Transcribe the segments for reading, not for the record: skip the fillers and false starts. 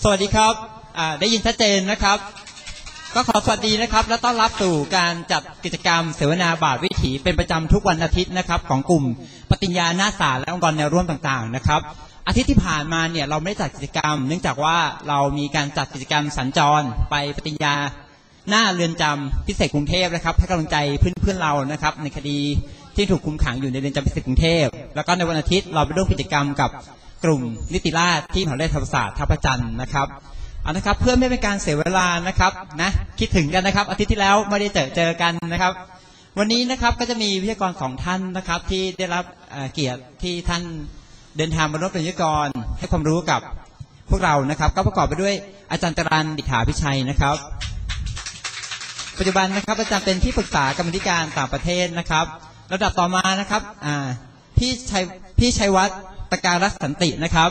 สวัสดีครับได้ยินชัดเจนนะครับก็ขอสวัสดีนะครับและต้อนรับสู่การจัดกิจกรรมเสวนาบาทวิถีเป็นประจำทุกวันอาทิตย์นะครับของกลุ่มปฏิญญาหน้าศาลและองค์กรแนวร่วมต่างๆนะครับอาทิตย์ที่ผ่านมาเนี่ยเราไม่ได้จัดกิจกรรมเนื่องจากว่าเรามีการจัดกิจกรรมสัญจรไปปฏิญญาหน้าเรือนจำพิเศษกรุงเทพนะครับให้กำลังใจเพื่อนๆเรานะครับในคดีที่ถูกคุมขังอยู่ในเรือนจำพิเศษกรุงเทพแล้วก็ในวันอาทิตย์เราไปร่วมกิจกรรมกับกลุ่มนิติราษฎร์ที่มหาวิทยาลัยธรรมศาสตร์ท่าพระจันทร์นะครับเอานะครับเพื่อไม่เป็นการเสียเวลานะครับนะคิดถึงกันนะครับอาทิตย์ที่แล้วไม่ได้เจอกันนะครับวันนี้นะครับก็จะมีวิทยากร2ท่านนะครับที่ได้รับเกียรติที่ท่านเดินทางมาร่วมเป็นวิทยากรให้ความรู้กับพวกเรานะครับก็ประกอบไปด้วยอาจารย์จรัญ ดิษฐาพิชัยนะครับปัจจุบันนะครับอาจารย์เป็นที่ปรึกษากรรมธิการต่างประเทศนะครับระดับต่อมานะครับพี่ชัยวัฒน์ ตการักษ์สันตินะครับ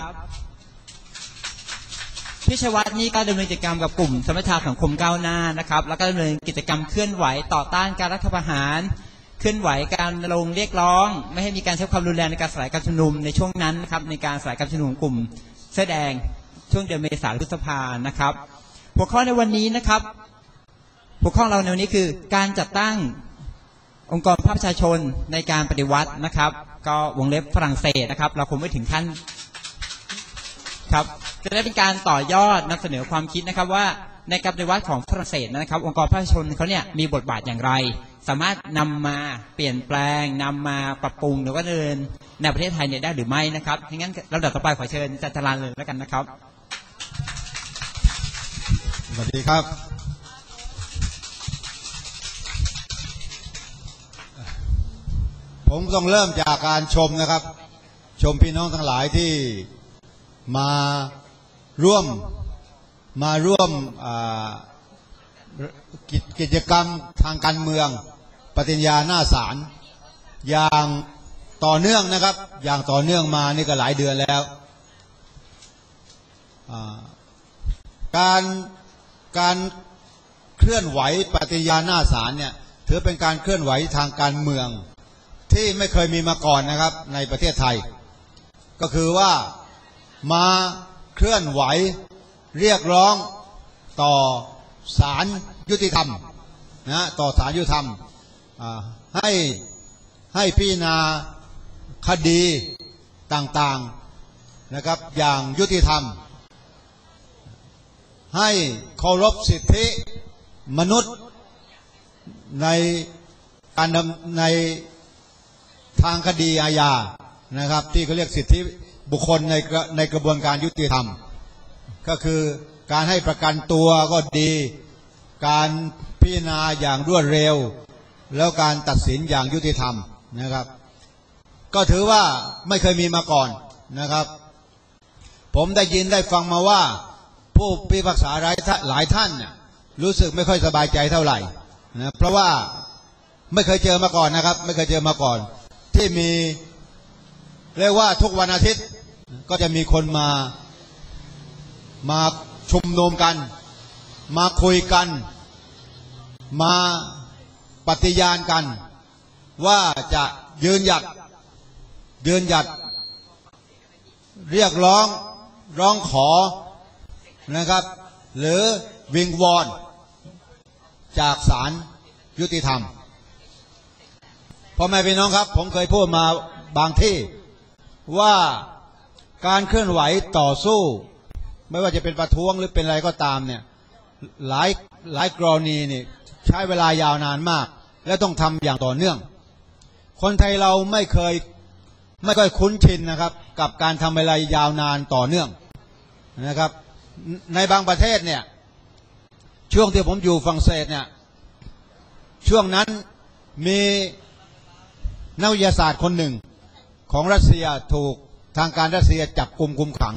พี่ชัยวัฒน์นี่ก็ดำเนินกิจกรรมกับกลุ่มสมัชชาสังคมก้าวหน้านะครับแล้วก็ดำเนินกิจกรรมเคลื่อนไหวต่อต้านการรัฐประหารเคลื่อนไหวการลงเรียกร้องไม่ให้มีการใช้ความรุนแรงในการสลายการชุมนุมในช่วงนั้นนะครับในการสลายการชุมนุมกลุ่มเสื้อแดงช่วงเดือนเมษายนพฤษภานะครับหัวข้อในวันนี้นะครับหัวข้อเราในวันนี้คือการจัดตั้งองค์กรภาคประชาชนในการปฏิวัตินะครับก็วงเล็บฝรั่งเศสนะครับเราคงไม่ถึงขั้นครับจะได้เป็นการต่อยอดนำเสนอความคิดนะครับว่าในการปฏิวัติของฝรั่งเศสนะครับองค์กรภาคประชาชนเขาเนี่ยมีบทบาทอย่างไรสามารถนำมาเปลี่ยนแปลงนำมาปรับปรุงหรือว่าเดินในประเทศไทยเนี่ยได้หรือไม่นะครับงั้นลำดับต่อไปขอเชิญอาจารย์จรัญเลยแล้วกันนะครับสวัสดีครับผมต้องเริ่มจากการชมนะครับชมพี่น้องทั้งหลายที่มาร่วมกิจกรรมทางการเมืองปฏิญญาหน้าศาลอย่างต่อเนื่องนะครับอย่างต่อเนื่องมานี่ก็หลายเดือนแล้วการเคลื่อนไหวปฏิญญาหน้าศาลเนี่ยถือเป็นการเคลื่อนไหวทางการเมืองที่ไม่เคยมีมาก่อนนะครับในประเทศไทยก็คือว่ามาเคลื่อนไหวเรียกร้องต่อศาลยุติธรรมนะต่อศาลยุติธรรมให้พิจารณาคดีต่างๆนะครับอย่างยุติธรรมให้เคารพสิทธิมนุษย์ในการในทางคดีอาญานะครับที่เขาเรียกสิทธิบุคคลในกระบวนการยุติธรรมก็คือการให้ประกันตัวก็ดีการพิจารณาอย่างรวดเร็วแล้วการตัดสินอย่างยุติธรรมนะครับก็ถือว่าไม่เคยมีมาก่อนนะครับผมได้ยินได้ฟังมาว่าผู้พิพากษาหลายท่านรู้สึกไม่ค่อยสบายใจเท่าไหร่นะเพราะว่าไม่เคยเจอมาก่อนนะครับไม่เคยเจอมาก่อนที่มีเรียกว่าทุกวันอาทิตย์ก็จะมีคนมาชุมนุมกันมาคุยกันมาปฏิญาณกันว่าจะยืนหยัดเรียกร้องขอนะครับหรือวิงวอนจากศาลยุติธรรมพ่อแม่พี่น้องครับผมเคยพูดมาบางที่ว่าการเคลื่อนไหวต่อสู้ไม่ว่าจะเป็นประท้วงหรือเป็นอะไรก็ตามเนี่ยหลายกรณีนี่ใช้เวลายาวนานมากและต้องทำอย่างต่อเนื่องคนไทยเราไม่ค่อยคุ้นชินนะครับกับการทำเวลายาวนานต่อเนื่องนะครับในบางประเทศเนี่ยช่วงที่ผมอยู่ฝรั่งเศสเนี่ยช่วงนั้นมีนักวิทยาศาสตร์คนหนึ่งของรัสเซียถูกทางการรัสเซียจับกุมคุมขัง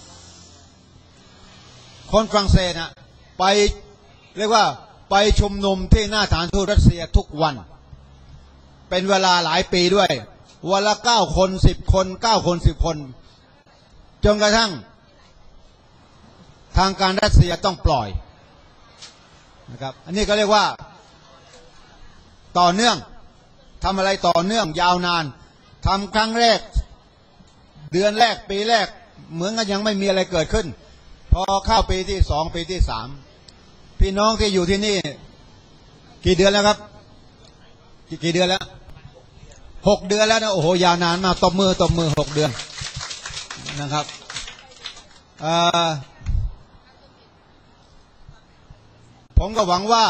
คนฝรั่งเศสไปเรียกว่าไปชุมนุมที่หน้าสถานทูตรัสเซียทุกวันเป็นเวลาหลายปีด้วยวันละ9 คน 10 คน9 คน 10 คนจนกระทั่งทางการรัสเซียต้องปล่อยนะครับอันนี้ก็เรียกว่าต่อเนื่องทำอะไรต่อเนื่องยาวนานทำครั้งแรกเดือนแรกปีแรกเหมือนกันยังไม่มีอะไรเกิดขึ้นพอเข้าปีที่สองปีที่สามพี่น้องที่อยู่ที่นี่กี่เดือนแล้วครับกี่เดือนแล้ว6 เดือนแล้วนะโอ้โหยาวนานมากตบมือ6 เดือนนะครับผมก็หวังว่า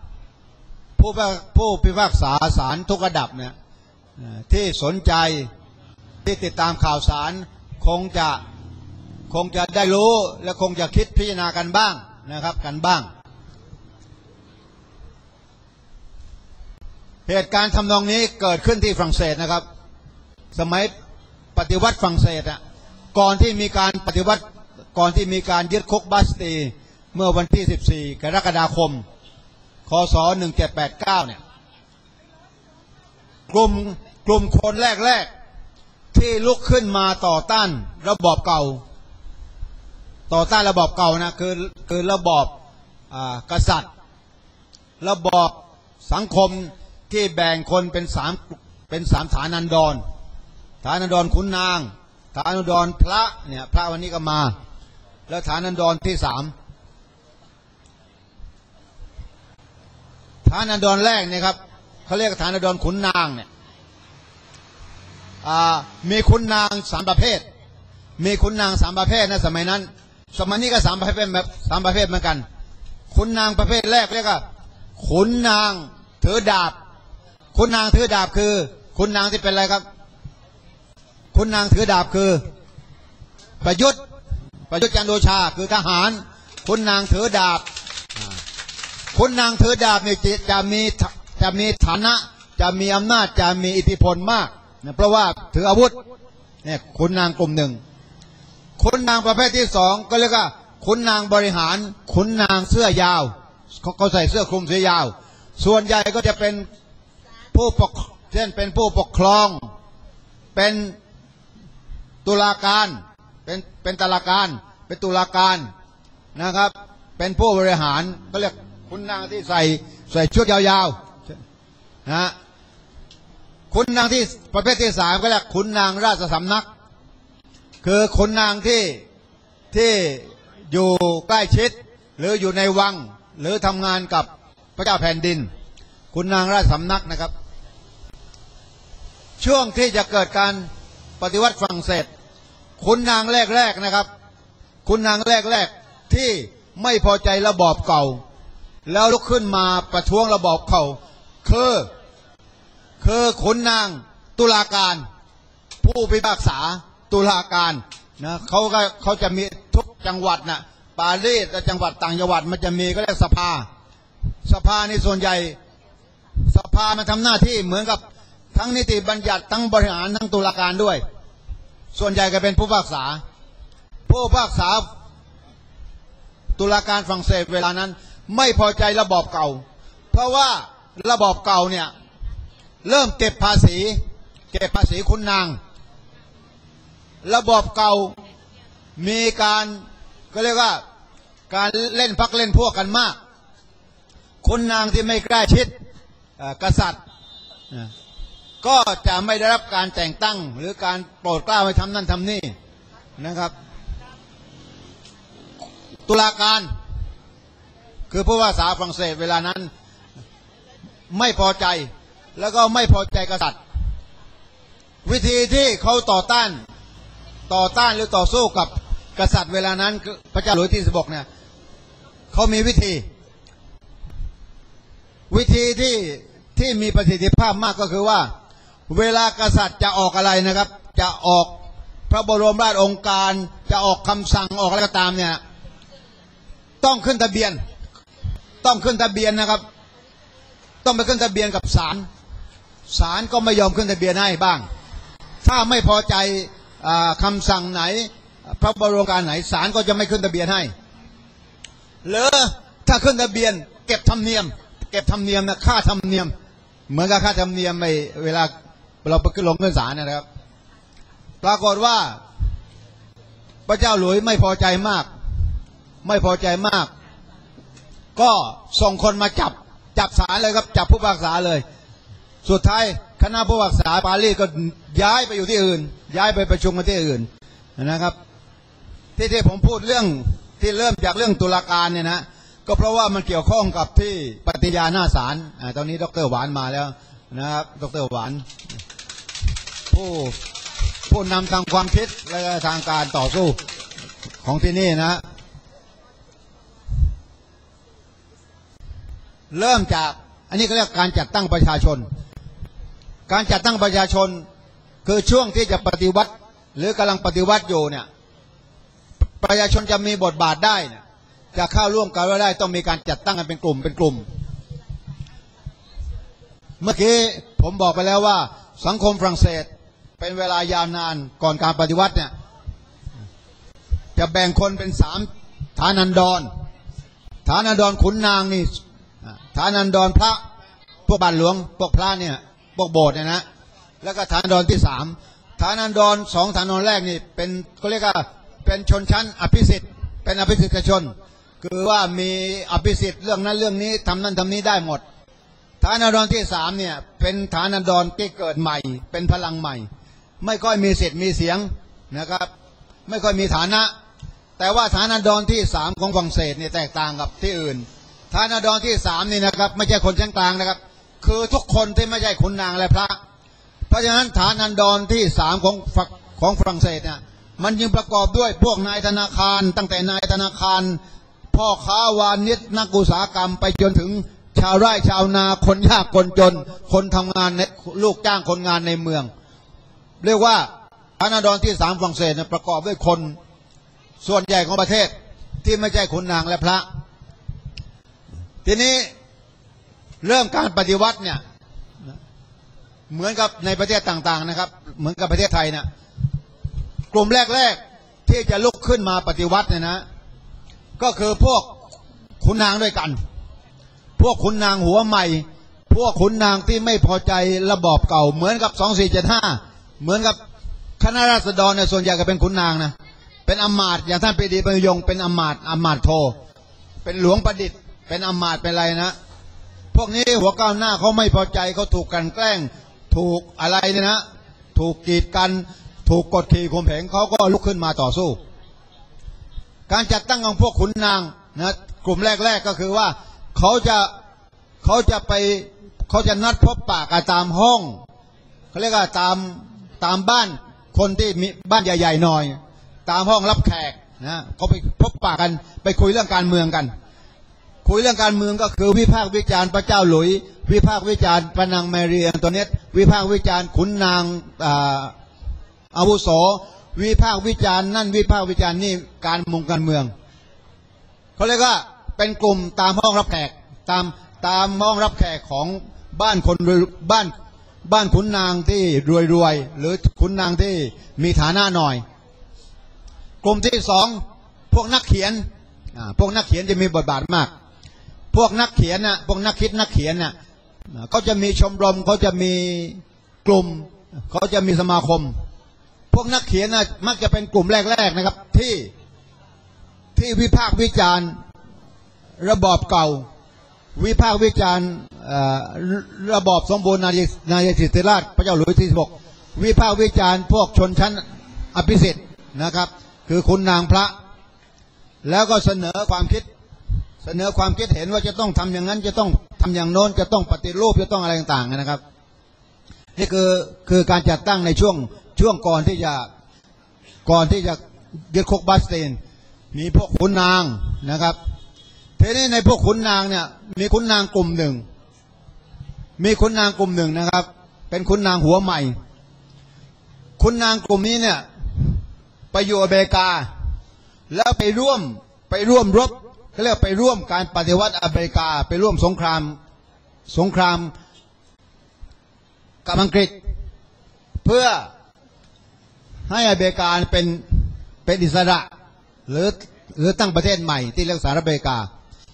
ผู้พิพากษาศาลทุกระดับเนี่ยที่สนใจที่ติดตามข่าวสารคงจะได้รู้และคงจะคิดพิจารณากันบ้างนะครับกันบ้างเหตุการณ์ทำนองนี้เกิดขึ้นที่ฝรั่งเศสนะครับสมัยปฏิวัติฝรั่งเศสก่อนที่มีการปฏิวัติก่อนที่มีการยึดคุกบาสตีย์เมื่อวันที่14 กรกฎาคมคศ1789เนี่ยกลุ่มคนแรกที่ลุกขึ้นมาต่อต้านระบอบเก่านะคือระบอบกษัตริย์ระบอบสังคมที่แบ่งคนเป็นสามฐานันดรขุนนางฐานันดรพระเนี่ยพระวันนี้ก็มาแล้วฐานันดรที่3ฐานันดรแรกเนี่ยครับเขาเรียกฐานันดรขุนนางเนี่ยมีขุนนาง3 ประเภทนะสมัยนั้นสมัยนี้ก็3 ประเภทแบบ3 ประเภทเหมือนกันขุนนางประเภทแรกเรียกว่าขุนนางถือดาบขุนนางถือดาบคือขุนนางที่เป็นอะไรครับขุนนางถือดาบคือประยุทธ์จันทร์โอชาคือทหารขุนนางถือดาบขุนนางถือดาบเนี่ยจะมีฐานะจะมีอำนาจจะมีอิทธิพลมากเพราะว่าถืออาวุธเนี่ยขุนนางกลุ่มหนึ่งขุนนางประเภทที่2ก็เรียกว่าขุนนางบริหารขุนนางเสื้อยาวเขาใส่เสื้อคลุมสียาวส่วนใหญ่ก็จะเป็นเป็นผู้ปกครองเป็นตุลาการเป็นตุลาการนะครับเป็นผู้บริหารก็เรียกขุนนางที่ใส่ชุดยาวๆนะขุนนางที่ประเภทที่3ก็เรียกขุนนางราชสำนักคือขุนนางที่อยู่ใกล้ชิดหรืออยู่ในวังหรือทำงานกับพระเจ้าแผ่นดินขุนนางราชสำนักนะครับช่วงที่จะเกิดการปฏิวัติฝรั่งเศสขุนนางแรกนะครับขุนนางแรกที่ไม่พอใจระบอบเก่าแล้วลุกขึ้นมาประท้วงระบอบเก่าคือขุนนางตุลาการผู้พิพากษาตุลาการนะเขาจะมีทุกจังหวัดนะปารีสและจังหวัดต่างจังหวัดมันจะมีก็เรียกสภาในส่วนใหญ่สภามันทำหน้าที่เหมือนกับทั้งนิติบัญญัติทั้งบริหารทั้งตุลาการด้วยส่วนใหญ่ก็เป็นผู้พิพากษาตุลาการฝรั่งเศสเวลานั้นไม่พอใจระบอบเก่าเพราะว่าระบอบเก่าเนี่ยเริ่มเก็บภาษีขุนนางระบอบเก่ามีการก็เรียกว่าการเล่นพรรคเล่นพวกกันมากขุนนางที่ไม่ใกล้ชิดกษัตริย์ก็จะไม่ได้รับการแต่งตั้งหรือการโปรดเกล้าให้ทำนั่นทำนี่นะครับตุลาการคือผู้พิพากษาฝรั่งเศสเวลานั้นไม่พอใจแล้วก็ไม่พอใจกษัตริย์วิธีที่เขาต่อต้านหรือต่อสู้กับกษัตริย์เวลานั้นพระเจ้าหลุยส์ที่16เนี่ยเขามีวิธีที่มีประสิทธิภาพมากก็คือว่าเวลากษัตริย์จะออกอะไรนะครับจะออกพระบรมราชโองการจะออกคำสั่งออกอะไรก็ตามเนี่ยต้องขึ้นทะเบียนนะครับต้องไปขึ้นทะเบียนกับศาลก็ไม่ยอมขึ้นทะเบียนให้บ้างถ้าไม่พอใจคำสั่งไหนพระบรมการไหนศาลก็จะไม่ขึ้นทะเบียนให้หรือถ้าขึ้นทะเบียนเก็บธรรมเนียมนะค่าธรรมเนียมเหมือนกับค่าธรรมเนียมเวลาเราไปลงเงินศาลนะครับปรากฏว่าพระเจ้าหลุยส์ไม่พอใจมากก็ส่งคนมาจับศาลเลยครับจับผู้พิพากษาเลยสุดท้ายคณะผู้พิพากษาปารีสก็ย้ายไปอยู่ที่อื่นย้ายไปประชุมกันที่อื่นนะครับที่ผมพูดเรื่องที่เริ่มจากเรื่องตุลาการเนี่ยนะก็เพราะว่ามันเกี่ยวข้องกับที่ปฏิญาณหน้าศาลตอนนี้ดร.หวานมาแล้วนะครับดร.หวานผู้นำทางความคิดและทางการต่อสู้ของที่นี่นะเริ่มจากอันนี้ก็เรียกการจัดตั้งประชาชนการจัดตั้งประชาชนคือช่วงที่จะปฏิวัติหรือกำลังปฏิวัติอยู่เนี่ยประชาชนจะมีบทบาทได้เนี่ยจะเข้าร่วมกันได้ต้องมีการจัดตั้งกันเป็นกลุ่มเมื่อกี้ผมบอกไปแล้วว่าสังคมฝรั่งเศสเป็นเวลายาวนานก่อนการปฏิวัติเนี่ยจะแบ่งคนเป็น3ฐานันดรขุนนางนี่ฐานันดรพระพวกบาทหลวงพวกพระเนี่ยพวกโบสถ์เนี่ยนะแล้วก็ฐานันดรที่3ฐานันดร2ฐานันดรแรกนี่เป็นเขาเรียกว่าเป็นชนชั้นอภิสิทธิ์เป็นอภิสิทธิชนคือว่ามีอภิสิทธิ์เรื่องนั้นเรื่องนี้ทำนั้นทำนี้ได้หมดฐานันดรที่3เนี่ยเป็นฐานันดรที่เกิดใหม่เป็นพลังใหม่ไม่ค่อยมีสิทธิ์มีเสียงนะครับไม่ค่อยมีฐานะแต่ว่าฐานันดรที่3ของฝรั่งเศสเนี่ยแตกต่างกับที่อื่นฐานันดรที่3นี่นะครับไม่ใช่คนชั้นกลางนะครับคือทุกคนที่ไม่ใช่ขุนนางและพระเพราะฉะนั้นฐานันดรที่3ของฝรั่งเศสเนี่ยมันยังประกอบด้วยพวกนายธนาคารตั้งแต่นายธนาคารพ่อค้าวานิชนักอุตสาหกรรมไปจนถึงชาวไร่ชาวนาคนยากคนจนคนทำงานในลูกจ้างคนงานในเมืองเรียกว่าฐานันดรที่3ฝรั่งเศสประกอบด้วยคนส่วนใหญ่ของประเทศที่ไม่ใช่ขุนนางและพระทีนี้เริ่มการปฏิวัติเนี่ยเหมือนกับในประเทศต่างๆนะครับเหมือนกับประเทศไทยเนี่ยกลุ่มแรกๆที่จะลุกขึ้นมาปฏิวัติเนี่ยนะก็คือพวกขุนนางด้วยกันพวกขุนนางหัวใหม่พวกขุนนางที่ไม่พอใจระบอบเก่าเหมือนกับ2475เหมือนกับคณะราษฎรเนี่ยส่วนใหญ่ก็เป็นขุนนางนะเป็นอำมาตย์อย่างท่านปรีดีประยงเป็นอำมาตย์โทเป็นหลวงประดิษฐ์เป็นอำมาตย์เป็นอะไรนะพวกนี้หัวก้าวหน้าเขาไม่พอใจเขาถูกกันแกล้งถูกอะไรเนี่ยนะถูกกีดกันถูกกดขี่ข่มเหงเขาก็ลุกขึ้นมาต่อสู้การจัดตั้งของพวกขุนนางนะกลุ่มแรกๆก็คือว่าเขาจะนัดพบปะกันตามห้องเขาเรียกว่าตามบ้านคนที่มีบ้านใหญ่ๆหน่อยตามห้องรับแขกนะเขาไปพบปะกันไปคุยเรื่องการเมืองกันคุยเรื่องการเมืองก็คือวิพากษ์วิจารณ์พระเจ้าหลุยวิพากษ์วิจารณ์พระนางแมรี่อันโตเนตวิพากษ์วิจารณ์ขุนนางอาวุโสวิพากษ์วิจารณ์นั่นวิพากษ์วิจารณ์นี่การเมืองเขาเรียกว่าเป็นกลุ่มตามห้องรับแขกตามห้องรับแขกของบ้านคนบ้านขุนนางที่รวยหรือขุนนางที่มีฐานะหน่อยกลุ่มที่2พวกนักเขียนจะมีบทบาทมากพวกนักเขียนน่ะพวกนักคิดนักเขียนน่ะเขาจะมีชมรมเขาจะมีกลุ่มเขาจะมีสมาคมพวกนักเขียนน่ะมักจะเป็นกลุ่มแรกๆนะครับที่วิพากษ์วิจารณ์ระบอบเก่าวิพากษ์วิจารณ์ระบอบสมบูรณ์นายสิทธิราชพระเจ้าหลุยส์ที่16วิพากษ์วิจารณ์พวกชนชั้นอภิสิทธิ์นะครับคือขุนนางพระแล้วก็เสนอความคิดเห็นว่าจะต้องทำอย่างนั้นจะต้องทำอย่างโน้นจะต้องปฏิรูปจะต้องอะไรต่างๆนะครับนี่คือการจัดตั้งในช่วงก่อนที่จะยึดคุกบาสตีนมีพวกขุนนางนะครับทีนี้ในพวกขุนนางเนี่ยมีขุนนางกลุ่มหนึ่งนะครับเป็นขุนนางหัวใหม่ขุนนางกลุ่มนี้เนี่ยไปอยู่อเมริกาแล้วไปร่วมรบเขาเรียกไปร่วมการปฏิวัติอเมริกาไปร่วมสงครามกับอังกฤษเพื่อให้อเมริกาเป็นอิสระหรือตั้งประเทศใหม่ที่เรียกสหรัฐอเมริกา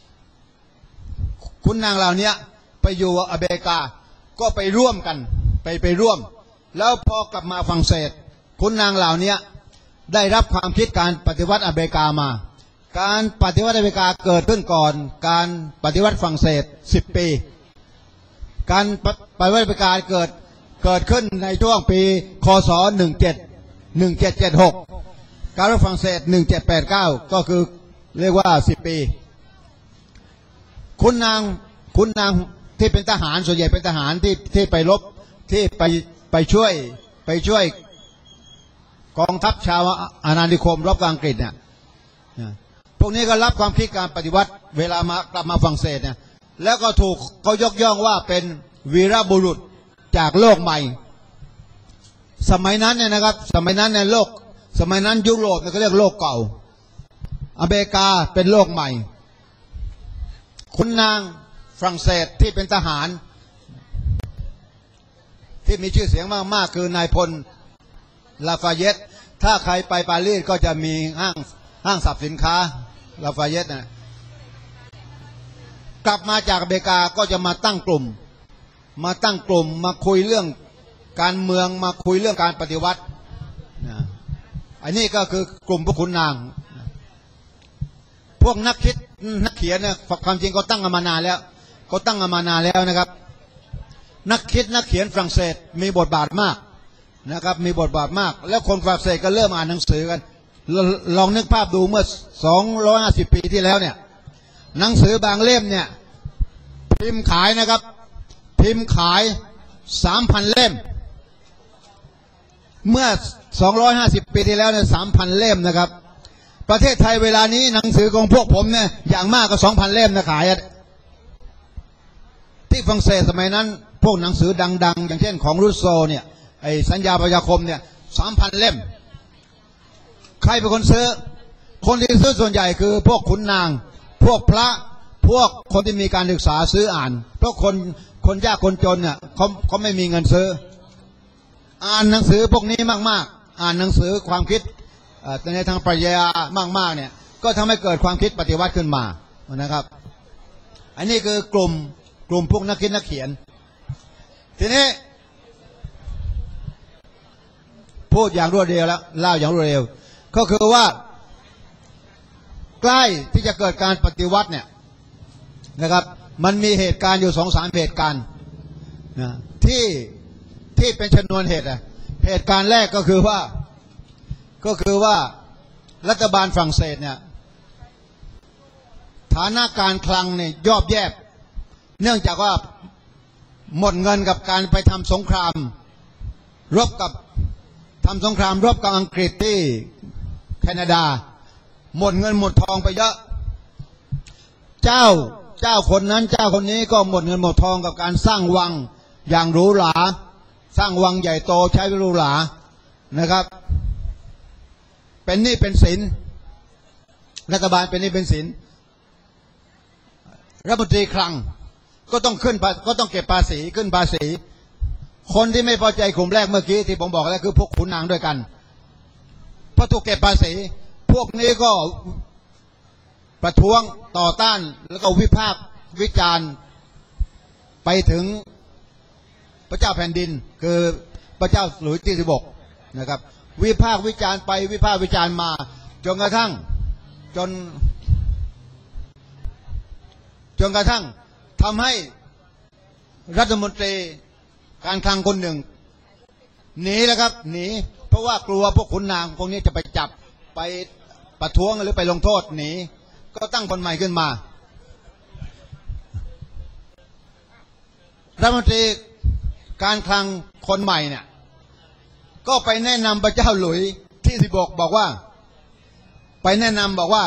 ขุนนางเหล่านี้ไปอยู่อเมริกาก็ไปร่วมกันไปร่วมแล้วพอกลับมาฝรั่งเศสขุนนางเหล่านี้ได้รับความคิดการปฏิวัติอเมริกามาการปฏิวัติอเมริกาเกิดขึ้นก่อนการปฏิวัติฝรั่งเศส10 ปีการปฏิวัติอเมริกาเกิดขึ้นในช่วงปีคศ1776การฝรั่งเศส1789ก็คือเรียกว่า10 ปีคุณนางที่เป็นทหารส่วนใหญ่เป็นทหารที่ไปรบที่ไปช่วยกองทัพชาวอาณานิคมรบกับอังกฤษเนี่ยพวกนี้ก็รับความคิดการปฏิวัติเวลามากลับมาฝรั่งเศสเนี่ยแล้วก็ถูกเขายกย่องว่าเป็นวีรบุรุษจากโลกใหม่สมัยนั้นเนี่ยนะครับสมัยนั้นในโลกสมัยนั้นยุโรปเนี่ยเขาเรียกโลกเก่าอเมริกาเป็นโลกใหม่คุณนางฝรั่งเศสที่เป็นทหารที่มีชื่อเสียงมากๆคือนายพลลาฟาเยตถ้าใครไปปารีสก็จะมีห้างสรรพสินค้าลาฟาเยตนะกลับมาจากอเมริกาก็จะมาตั้งกลุ่มมาคุยเรื่องการเมืองมาคุยเรื่องการปฏิวัติอันนี้ก็คือกลุ่มพวกขุนนางพวกนักคิดนักเขียนเนี่ยความจริงก็ตั้งมานานแล้วนะครับนักคิดนักเขียนฝรั่งเศสมีบทบาทมากนะครับมีบทบาทมากแล้วคนฝรั่งเศสก็เริ่มอ่านหนังสือกันลองนึกภาพดูเมื่อ250 ปีที่แล้วเนี่ยหนังสือบางเล่มเนี่ยพิมพ์ขายนะครับพิมพ์ขาย 3,000 เล่มเมื่อ250 ปีที่แล้วเนี่ย 3,000 เล่มนะครับประเทศไทยเวลานี้หนังสือของพวกผมเนี่ยอย่างมากก็ 2,000 เล่มนะขายที่ฝรั่งเศสสมัยนั้นพวกหนังสือดังๆอย่างเช่นของรูโซเนี่ยไอ้สัญญาประชาคมเนี่ย 3,000 เล่มใครเป็นคนซื้อคนที่ซื้อส่วนใหญ่คือพวกขุนนางพวกพระพวกคนที่มีการศึกษาซื้ออ่านเพราะคนยากคนจนเนี่ยเขาไม่มีเงินซื้ออ่านหนังสือพวกนี้มากๆอ่านหนังสือความคิดในทางปรัชญามากๆเนี่ยก็ทำให้เกิดความคิดปฏิวัติขึ้นมานะครับอันนี้คือกลุ่มพวกนักคิดนักเขียนทีนี้พูดอย่างรวดเร็วแล้วเล่าอย่างรวดเร็วก็คือว่าใกล้ที่จะเกิดการปฏิวัติเนี่ยนะครับมันมีเหตุการณ์อยู่2-3 เหตุการณ์นะที่เป็นชนวนเหตุเหตุการณ์แรกก็คือว่ารัฐบาลฝรั่งเศสเนี่ยฐานะการคลังเนี่ยย่อแย่เนื่องจากว่าหมดเงินกับการไปทำสงครามรบกับอังกฤษที่แคนาดาหมดเงินหมดทองไปเยอะเจ้าคนนั้นเจ้าคนนี้ก็หมดเงินหมดทองกับการสร้างวังอย่างหรูหราสร้างวังใหญ่โตใช้หรูหรานะครับเป็นหนี้เป็นสินรัฐบาลเป็นหนี้เป็นสินรัฐมนตรีคลังก็ต้องเก็บภาษีขึ้นภาษีคนที่ไม่พอใจกลุ่มแรกเมื่อกี้ที่ผมบอกแล้วคือพวกขุนนางด้วยกันเพราะถูกเก็บภาษีพวกนี้ก็ประท้วงต่อต้านแล้วก็วิพากษ์วิจารณ์ไปถึงพระเจ้าแผ่นดินคือพระเจ้าหลุยส์ที่16นะครับวิพากษ์วิจารณ์ไปวิพากษ์วิจารณ์มาจนกระทั่งทำให้รัฐมนตรีการคลังคนหนึ่งหนีแล้วครับหนีเพราะว่ากลัวพวกขุนนางพวกนี้จะไปจับไปประท้วงหรือไปลงโทษหนีก็ตั้งคนใหม่ขึ้นมารัฐมนตรีการคลังคนใหม่เนี่ยก็ไปแนะนำพระเจ้าหลุยส์ที่16บอกว่าไปแนะนำบอกว่า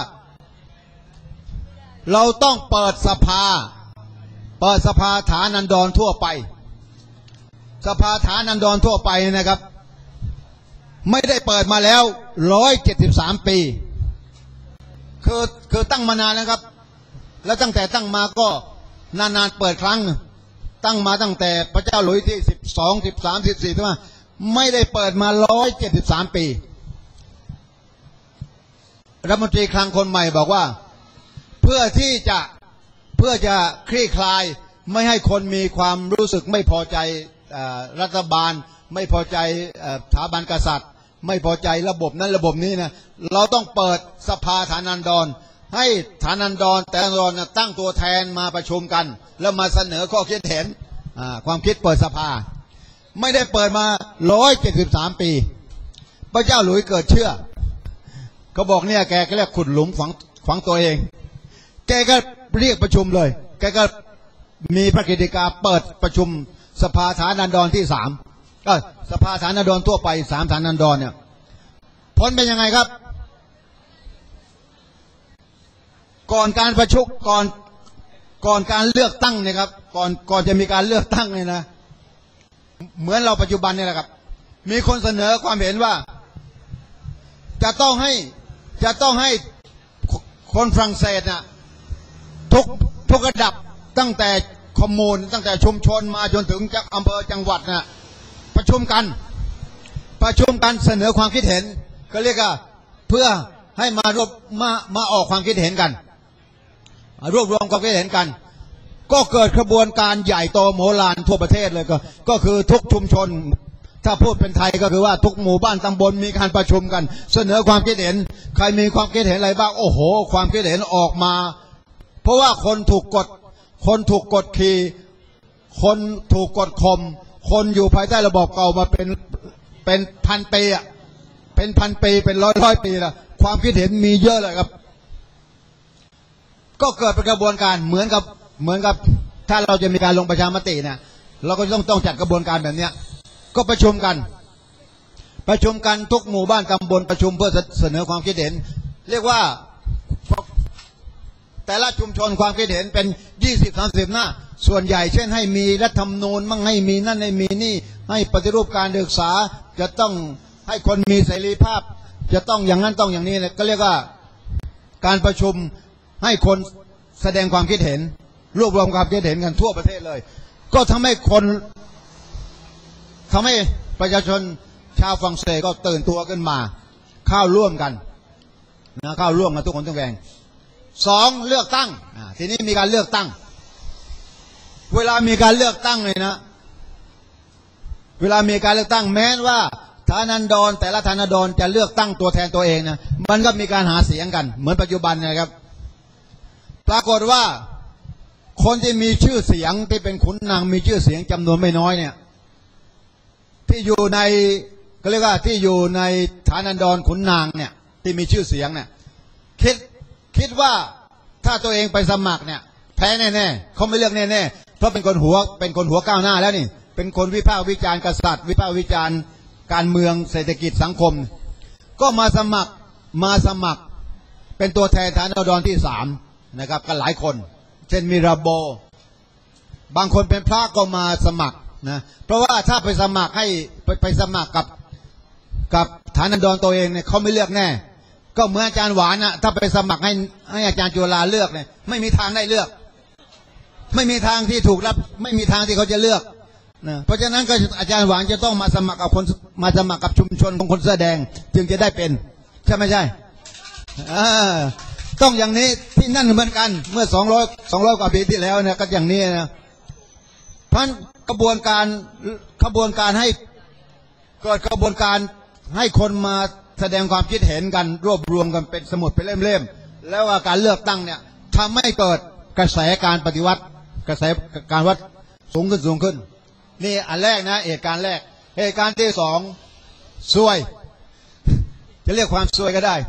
เราต้องเปิดสภาฐานันดรทั่วไปสภาฐานันดรทั่วไปนะครับไม่ได้เปิดมาแล้ว173 ปีคือตั้งมานานแล้วครับแล้วตั้งแต่ตั้งมาก็นานๆเปิดครั้งตั้งมาตั้งแต่พระเจ้าหลุยส์ที่12 13 14มาไม่ได้เปิดมา173 ปีรัฐมนตรีคลังคนใหม่บอกว่าเพื่อจะคลี่คลายไม่ให้คนมีความรู้สึกไม่พอใจรัฐบาลไม่พอใจสถาบันกษัตริย์ไม่พอใจระบบนั้นระบบนี้นะเราต้องเปิดสภาฐานันดรให้ฐานันดรแต่ละดรตั้งตัวแทนมาประชุมกันแล้วมาเสนอข้อคิดเห็นความคิดเปิดสภาไม่ได้เปิดมา173 ปีพระเจ้าหลุยส์เกิดเชื่อเขาบอกเนี่ยแกก็เรียกขุดหลุมฝังตัวเองแกก็เรียกประชุมเลยแกก็มีพระกฤษฎีกาเปิดประชุมสภาฐานันดรที่3สภาฐานันดรทั่วไป3ฐานันดรเนี่ยผลเป็นยังไงครับก่อนการประชุมก่อนการเลือกตั้งเนี่ยครับก่อนจะมีการเลือกตั้งเนี่ยนะเหมือนเราปัจจุบันเนี่ยแหละครับมีคนเสนอความเห็นว่าจะต้องให้คนฝรั่งเศสน่ะทุกระดับตั้งแต่คอมมูนตั้งแต่ชุมชนมาจนถึงอำเภอจังหวัดน่ะประชุมกันเสนอความคิดเห็นก็เรียกว่าเพื่อให้มาออกความคิดเห็นกันรวบรวมความคิดเห็นกันก็เกิดกระบวนการใหญ่โตโมโหฬารทั่วประเทศเลยก็คือทุกชุมชนถ้าพูดเป็นไทยก็คือว่าทุกหมู่บ้านตำบลมีการประชุมกันเสนอความคิดเห็นใครมีความคิดเห็นอะไรบ้างโอ้โหความคิดเห็นออกมาเพราะว่าคนถูกกดขี่คนถูกกดข่มคนอยู่ภายใต้ระบอบเก่ามาเป็นพันปีอ่ะเป็นพันปีเป็นร้อยปีแล้วความคิดเห็นมีเยอะเลยครับก็เกิดเป็นกระบวนการเหมือนกับถ้าเราจะมีการลงประชามติเนี่ยเราก็ต้องจัดกระบวนการแบบนี้ก็ประชุมกันทุกหมู่บ้านตำบลประชุมเพื่อเสนอความคิดเห็นเรียกว่าแต่ละชุมชนความคิดเห็นเป็น20-30 หน้าส่วนใหญ่เช่นให้มีรัฐธรรมนูญมั่งให้มีนั่นให้มีนี่ให้ปฏิรูปการศึกษาจะต้องให้คนมีเสรีภาพจะต้องอย่างนั้นต้องอย่างนี้ก็เรียกว่าการประชุมให้คนแสดงความคิดเห็นรวบรวมความคิดเห็นกันทั่วประเทศเลยก็ทำให้ประชาชนชาวฝรั่งเศสก็ตื่นตัวขึ้นมาเข้าร่วมกันเข้าร่วมกันทุกคนทุกแห่ง2เลือกตั้งทีนี้มีการเลือกตั้งเวลามีการเลือกตั้งเลยนะเวลามีการเลือกตั้งแม้ว่าฐานันดรแต่ละฐานันดรจะเลือกตั้งตัวแทนตัวเองนะมันก็มีการหาเสียงกันเหมือนปัจจุบันนะครับปรากฏว่าคนที่มีชื่อเสียงที่เป็นขุนนางมีชื่อเสียงจำนวนไม่น้อยเนี่ยที่อยู่ในก็เรียกว่าที่อยู่ในฐานันดรขุนนางเนี่ยที่มีชื่อเสียงเนี่ยคิดว่าถ้าตัวเองไปสมัครเนี่ยแพ้แน่ๆเขาไม่เลือกแน่ๆเพราะเป็นคนหัวก้าวหน้าแล้วนี่เป็นคนวิพากษ์วิจารณ์กษัตริย์วิพากษ์วิจารณ์การเมืองเศรษฐกิจสังคมก็มาสมัครเป็นตัวแทนฐานันดรที่3นะครับกันหลายคนเช่นมิราโบบางคนเป็นพระก็มาสมัครนะเพราะว่าถ้าไปสมัครให้ไปสมัครกับฐานันดรตัวเองเนี่ยเขาไม่เลือกแน่ก็เหมือนอาจารย์หวานนะถ้าไปสมัครให้อาจารย์จุฬาเลือกเนี่ยไม่มีทางได้เลือกไม่มีทางที่ถูกรับไม่มีทางที่เขาจะเลือกนะเพราะฉะนั้นก็อาจารย์หวานจะต้องมาสมัครกับชุมชนของคนเสื้อแดงจึงจะได้เป็นใช่ไม่ใช่ต้องอย่างนี้ที่นั่นเหมือนกันเมื่อ200กว่าปีที่แล้วเนี่ยก็อย่างนี้นะเพราะกระบวนการให้เกิดกระบวนการให้คนมาแสดงความคิดเห็นกันรวบรวมกันเป็นสมุดเป็นเล่มๆแล้วว่าการเลือกตั้งเนี่ยทำให้เกิดกระแสการปฏิวัติกระแสการวัดสูงขึ้นนี่อันแรกนะเหตุการณ์แรกเหตุการณ์ที่2ซวยจะเรียกความซวยก็ได้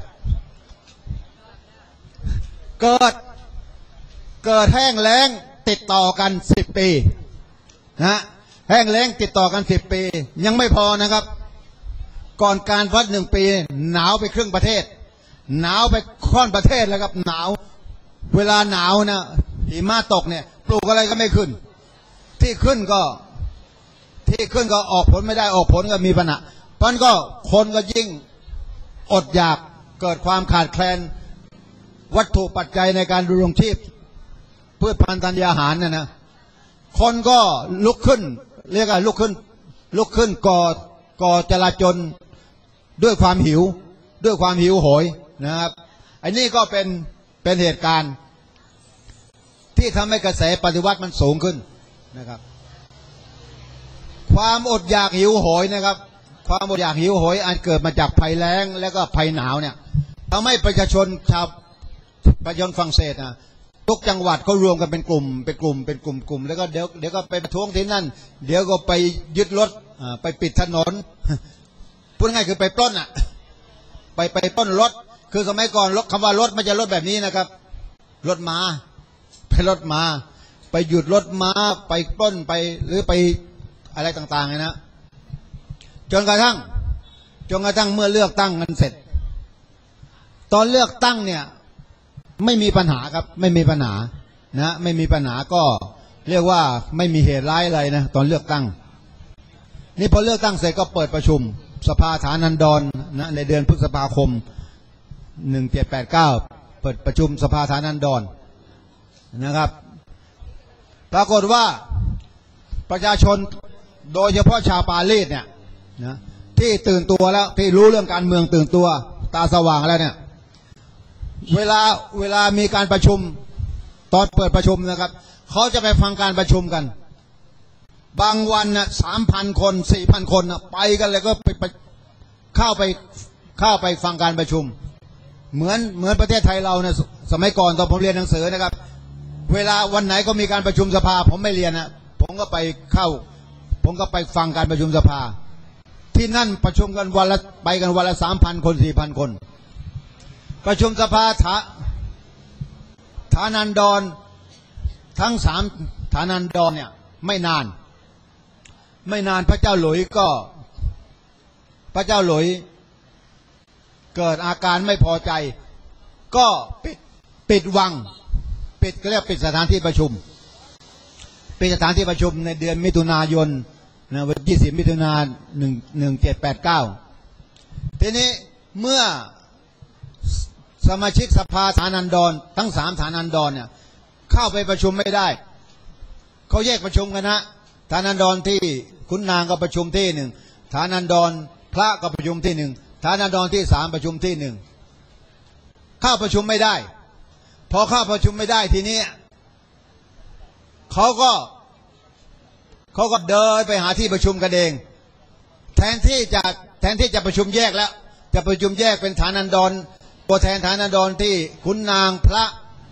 เกิดแห้งแล้งติดต่อกัน10 ปีนะแห้งแล้งติดต่อกัน10 ปียังไม่พอนะครับก่อนการวัด1 ปีหนาวไปครึ่งประเทศหนาวไปค่อนประเทศแล้วครับหนาวเวลาหนาวนะหิมะตกเนี่ยปลูกอะไรก็ไม่ขึ้นที่ขึ้นก็ออกผลไม่ได้ออกผลก็มีปัญหาเพราะนั้นก็คนก็ยิ่งอดอยากเกิดความขาดแคลนวัตถุปัจจัยในการดำรงชีพพืชพันธุ์ธัญญาหารนะคนก็ลุกขึ้นเรียกว่าลุกขึ้นก่อจลาจลด้วยความหิวโหยนะครับอันนี้ก็เป็นเหตุการณ์ที่ทำให้กระแสปฏิวัติมันสูงขึ้นนะครับความอดอยากหิวโหยนะครับความอดอยากหิวโหยอันเกิดมาจากภัยแล้งแล้วก็ภัยหนาวเนี่ยทำให้ประชาชนชาวฝรั่งเศสนะทุกจังหวัดเขารวมกันเป็นกลุ่มแล้วก็เดี๋ยวก็ไปประท้วงที่นั่นเดี๋ยวก็ไปยึดรถไปปิดถนนพูดง่ายคือไปปล้นอ่ะไปปล้นรถคือสมัยก่อนคำว่ารถไม่ใช่รถแบบนี้นะครับรถม้าไปรถม้าไปหยุดรถม้าไปปล้นไปหรือไปอะไรต่างๆนะจนกระทั่งเมื่อเลือกตั้งกันเสร็จตอนเลือกตั้งเนี่ยไม่มีปัญหาครับไม่มีปัญหานะไม่มีปัญหาก็เรียกว่าไม่มีเหตุร้ายอะไรนะตอนเลือกตั้งนี่พอเลือกตั้งเสร็จก็เปิดประชุมสภาฐานันดรนะในเดือนพฤษภาคม1789เปิดประชุมสภาฐานันดรนะครับปรากฏว่าประชาชนโดยเฉพาะชาวปารีสเนี่ยนะที่ตื่นตัวแล้วที่รู้เรื่องการเมืองตื่นตัวตาสว่างแล้วเนี่ยเวลามีการประชุมตอนเปิดประชุมนะครับเขาจะไปฟังการประชุมกันบางวันนะ3,000 คน 4,000 คนนะไปกันเลยก็ไปเข้าไปฟังการประชุมเหมือนประเทศไทยเราเนี่ยสมัยก่อนตอนผมเรียนหนังสือนะครับเวลาวันไหนก็มีการประชุมสภาผมไม่เรียนนะผมก็ไปฟังการประชุมสภาที่นั่นประชุมกันวันละ3,000 คน 4,000 คนประชุมสภาฐานันดรทั้ง3ฐานันดรเนี่ยไม่นานพระเจ้าหลุยเกิดอาการไม่พอใจก็ปิดวังเรียกปิดสถานที่ประชุมปิดสถานที่ประชุมในเดือนมิถุนายนนะวัน20 มิถุนายน1789ทีนี้เมื่อสมาชิกสภาฐานันดรทั้ง3ฐานันดรเนี่ยเข้าไปประชุมไม่ได้เขาแยกประชุมกันนะฐานันดรที่ขุนนางก็ประชุมที่1ฐานันดรพระก็ประชุมที่1ฐานันดรที่3ประชุมที่1เข้าประชุมไม่ได้พอเข้าประชุมไม่ได้ทีนี้เขาก็เดินไปหาที่ประชุมกันเองแทนที่จะประชุมแยกแล้วจะประชุมแยกเป็นฐานันดรตัวแทนฐานันดรที่ขุนนางพระ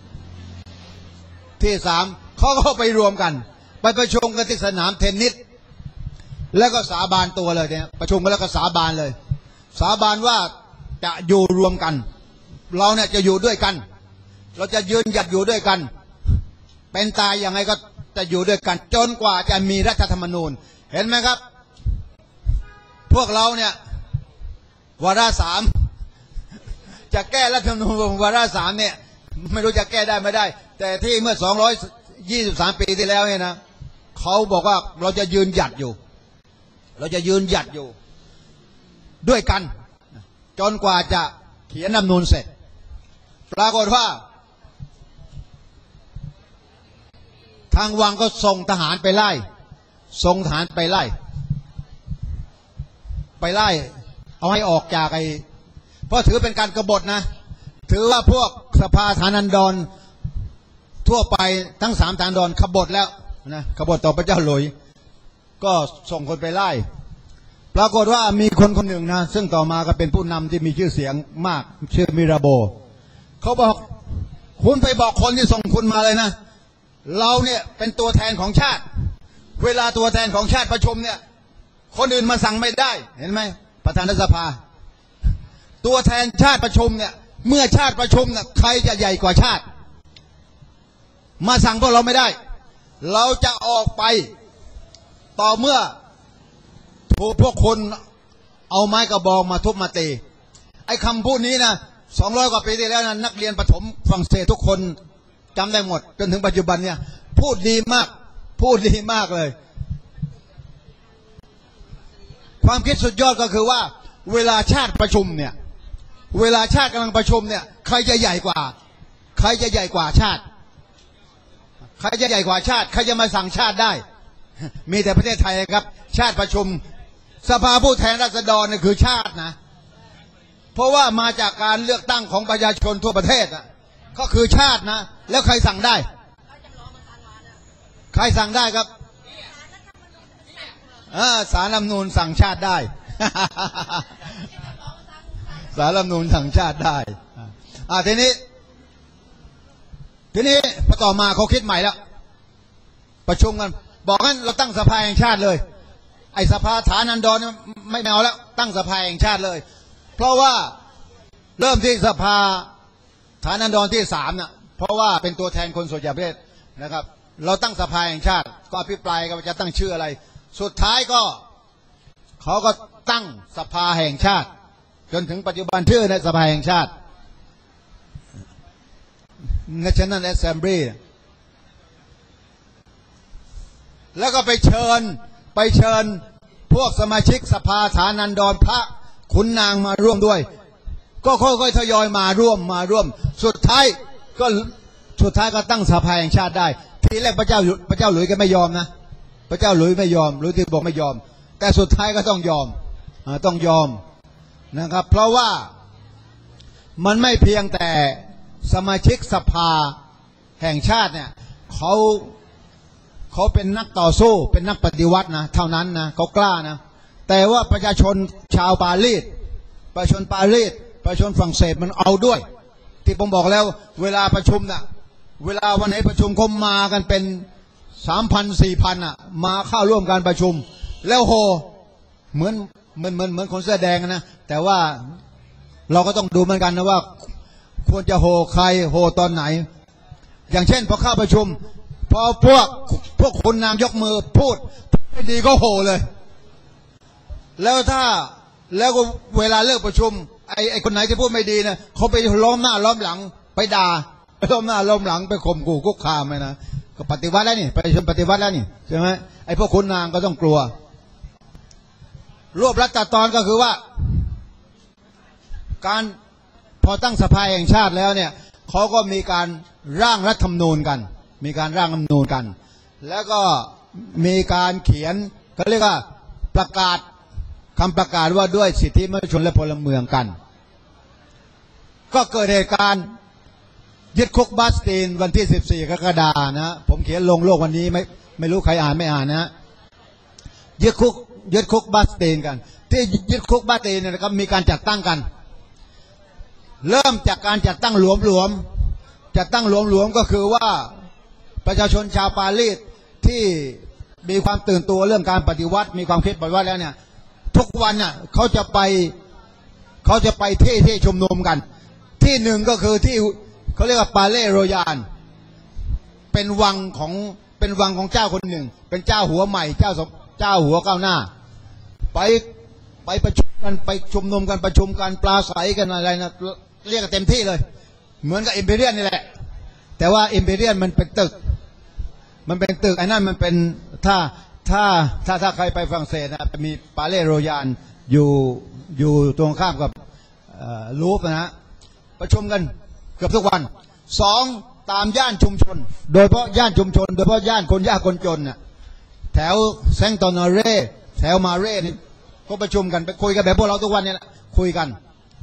ที่3เขาก็ไปรวมกันไปประชุมกันที่สนามเทนนิสแล้วก็สาบานตัวเลยเนี่ยประชุมกันแล้วก็สาบานเลยสาบานว่าจะอยู่รวมกันเราเนี่ยจะอยู่ด้วยกันเราจะยืนหยัดอยู่ด้วยกันเป็นตายยังไงก็จะอยู่ด้วยกันจนกว่าจะมีรัฐธรรมนูญเห็นไหมครับพวกเราเนี่ยวาระ3จะแก้รัฐธรรมนูญวาระ3เนี่ยไม่รู้จะแก้ได้ไม่ได้แต่ที่เมื่อ223 ปีที่แล้วเนี่ยนะเขาบอกว่าเราจะยืนหยัดอยู่ด้วยกันจนกว่าจะเขียนรัฐธรรมนูญเสร็จปรากฏว่าทางวังก็ส่งทหารไปไล่เอาให้ออกจากเพราะถือเป็นการกบฏนะถือว่าพวกสภาฐานันดรทั่วไปทั้ง3ฐานันดรขบฏแล้วนะขบฏต่อพระเจ้าหลุยก็ส่งคนไปไล่ปรากฏว่ามีคนหนึ่งนะซึ่งต่อมาก็เป็นผู้นำที่มีชื่อเสียงมากชื่อมิราโบเขาบอกคุณไปบอกคนที่ส่งคุณมาเลยนะเราเนี่ยเป็นตัวแทนของชาติเวลาตัวแทนของชาติประชุมเนี่ยคนอื่นมาสั่งไม่ได้เห็นไหมประธานรัฐสภาตัวแทนชาติประชุมเนี่ยเมื่อชาติประชุมเนี่ยใครจะใหญ่กว่าชาติมาสั่งพวกเราไม่ได้เราจะออกไปต่อเมื่อถูกพวกคนเอาไม้กระบองมาทุบมาตีไอ้คำพูดนี้นะ200 กว่าปีที่แล้วนะนักเรียนประถมฝรั่งเศสทุกคนจำได้หมดจนถึงปัจจุบันเนี่ยพูดดีมากเลยความคิดสุดยอดก็คือว่าเวลาชาติประชุมเนี่ยเวลาชาติกำลังประชุมเนี่ยใครจะใหญ่กว่าชาติใครจะใหญ่กว่าชาติใครจะมาสั่งชาติได้มีแต่ประเทศไทยครับชาติประชุมสภาผู้แทนราษฎรเนี่ยคือชาตินะเพราะว่ามาจากการเลือกตั้งของประชาชนทั่วประเทศก็คือชาตินะแล้วใครสั่งได้ครับศาลรัฐธรรมนูญสั่งชาติได้ ศาลรัฐธรรมนูญสั่งชาติได้ทีนี้พอต่อมาเขาคิดใหม่แล้วประชุมกันบอกงั้นเราตั้งสภาแห่งชาติเลยไอ้สภาฐานันดรไม่เอาแล้วตั้งสภาแห่งชาติเลยเพราะว่าเริ่มที่สภาฐานันดรที่3น่ะเพราะว่าเป็นตัวแทนคนส่วนใหญ่ประเทศนะครับเราตั้งสภาแห่งชาติก็อภิปรายกันว่าจะตั้งชื่ออะไรสุดท้ายก็เขาก็ตั้งสภาแห่งชาติจนถึงปัจจุบันชื่อในสภาแห่งชาติ National Assembly แล้วก็ไปเชิญพวกสมาชิกสภาฐานันดรพระขุนนางมาร่วมด้วยก็ค่อยๆทยอยมาร่วมสุดท้ายก็ตั้งสภาแห่งชาติได้ทีแรกพระเจ้าหลุยส์ก็ไม่ยอมนะพระเจ้าหลุยส์ไม่ยอมหลุยส์ที่บอกไม่ยอมแต่สุดท้ายก็ต้องยอมนะครับเพราะว่ามันไม่เพียงแต่สมาชิกสภาแห่งชาติเนี่ยเขาเป็นนักต่อสู้เป็นนักปฏิวัตินะเท่านั้นนะเขากล้านะแต่ว่าประชาชนชาวปารีสประชาชนปารีสประชาชนฝรั่งเศสมันเอาด้วยที่ผมบอกแล้วเวลาประชุมน่ะเวลาวันไหนประชุมเขามากันเป็น 3,000 4,000อ่ะมาเข้าร่วมการประชุมแล้วโหเหมือนคนเสื้อแดงนะแต่ว่าเราก็ต้องดูเหมือนกันนะว่าควรจะโหใครโหตอนไหนอย่างเช่นพอเข้าประชุมพอพวกคนนางยกมือพูดไม่ดีก็โหเลยแล้วก็เวลาเลิกประชุมไอ้คนไหนที่พูดไม่ดีนะเขาไปล้อมหน้าล้อมหลังไปด่าล้อมหน้าล้อมหลังไปข่มขู่คุกคามไปนะก็ปฏิวัติแล้วนี่ประชาชนปฏิวัติแล้วนี่ใช่ไหมไอ้พวกคนนางก็ต้องกลัวรวบรัดตัดตอนก็คือว่าการพอตั้งสภาแห่งชาติแล้วเนี่ยเขาก็มีการร่างรัฐธรรมนูญกันแล้วก็มีการเขียนเขาเรียกว่าประกาศคำประกาศว่าด้วยสิทธิมนุษยชนและพลเมืองกันก็เกิดเหตุการณ์ยึดคุกบาสตีนวันที่14 กรกฎาคมนะผมเขียนลงโลกวันนี้ไม่รู้ใครอ่านไม่อ่านนะยึดคุกบาสตีนกันที่ยึดคุกบาสตีนเนี่ยนะครับมีการจัดตั้งกันเริ่มจากการจัดตั้งหลวมก็คือว่าประชาชนชาวปารีสที่มีความตื่นตัวเรื่องการปฏิวัติมีความคิดปฏิวัติแล้วเนี่ยทุกวันน่ะเขาจะไปที่ชุมนุมกันที่หนึ่งก็คือที่เขาเรียกว่าปาเลโรยานเป็นวังของเจ้าคนหนึ่งเป็นเจ้าหัวใหม่เจ้าหัวก้าวหน้าไปประชุมกันไปชุมนุมกันประชุมกันปราศัยกันอะไรนะเรียกกันเต็มที่เลยเหมือนกับอิมพีเรียลนี่แหละแต่ว่าอิมพีเรียลมันเป็นตึกไอ้นั่นมันเป็นถ้าใครไปฝรั่งเศสนะมีปาเลโรยานอยู่ตรงข้ามกับลูฟนะประชุมกันเกือบทุกวัน2ตามย่านชุมชนโดยเฉพาะย่านชุมชนโดยเฉพาะย่านคนยากคนจนน่ะแถวเซงต์ตอนอเร่แถวมาเร่นี่ก็ประชุมกันไปคุยกันแบบพวกเราทุกวันเนี่ยคุยกัน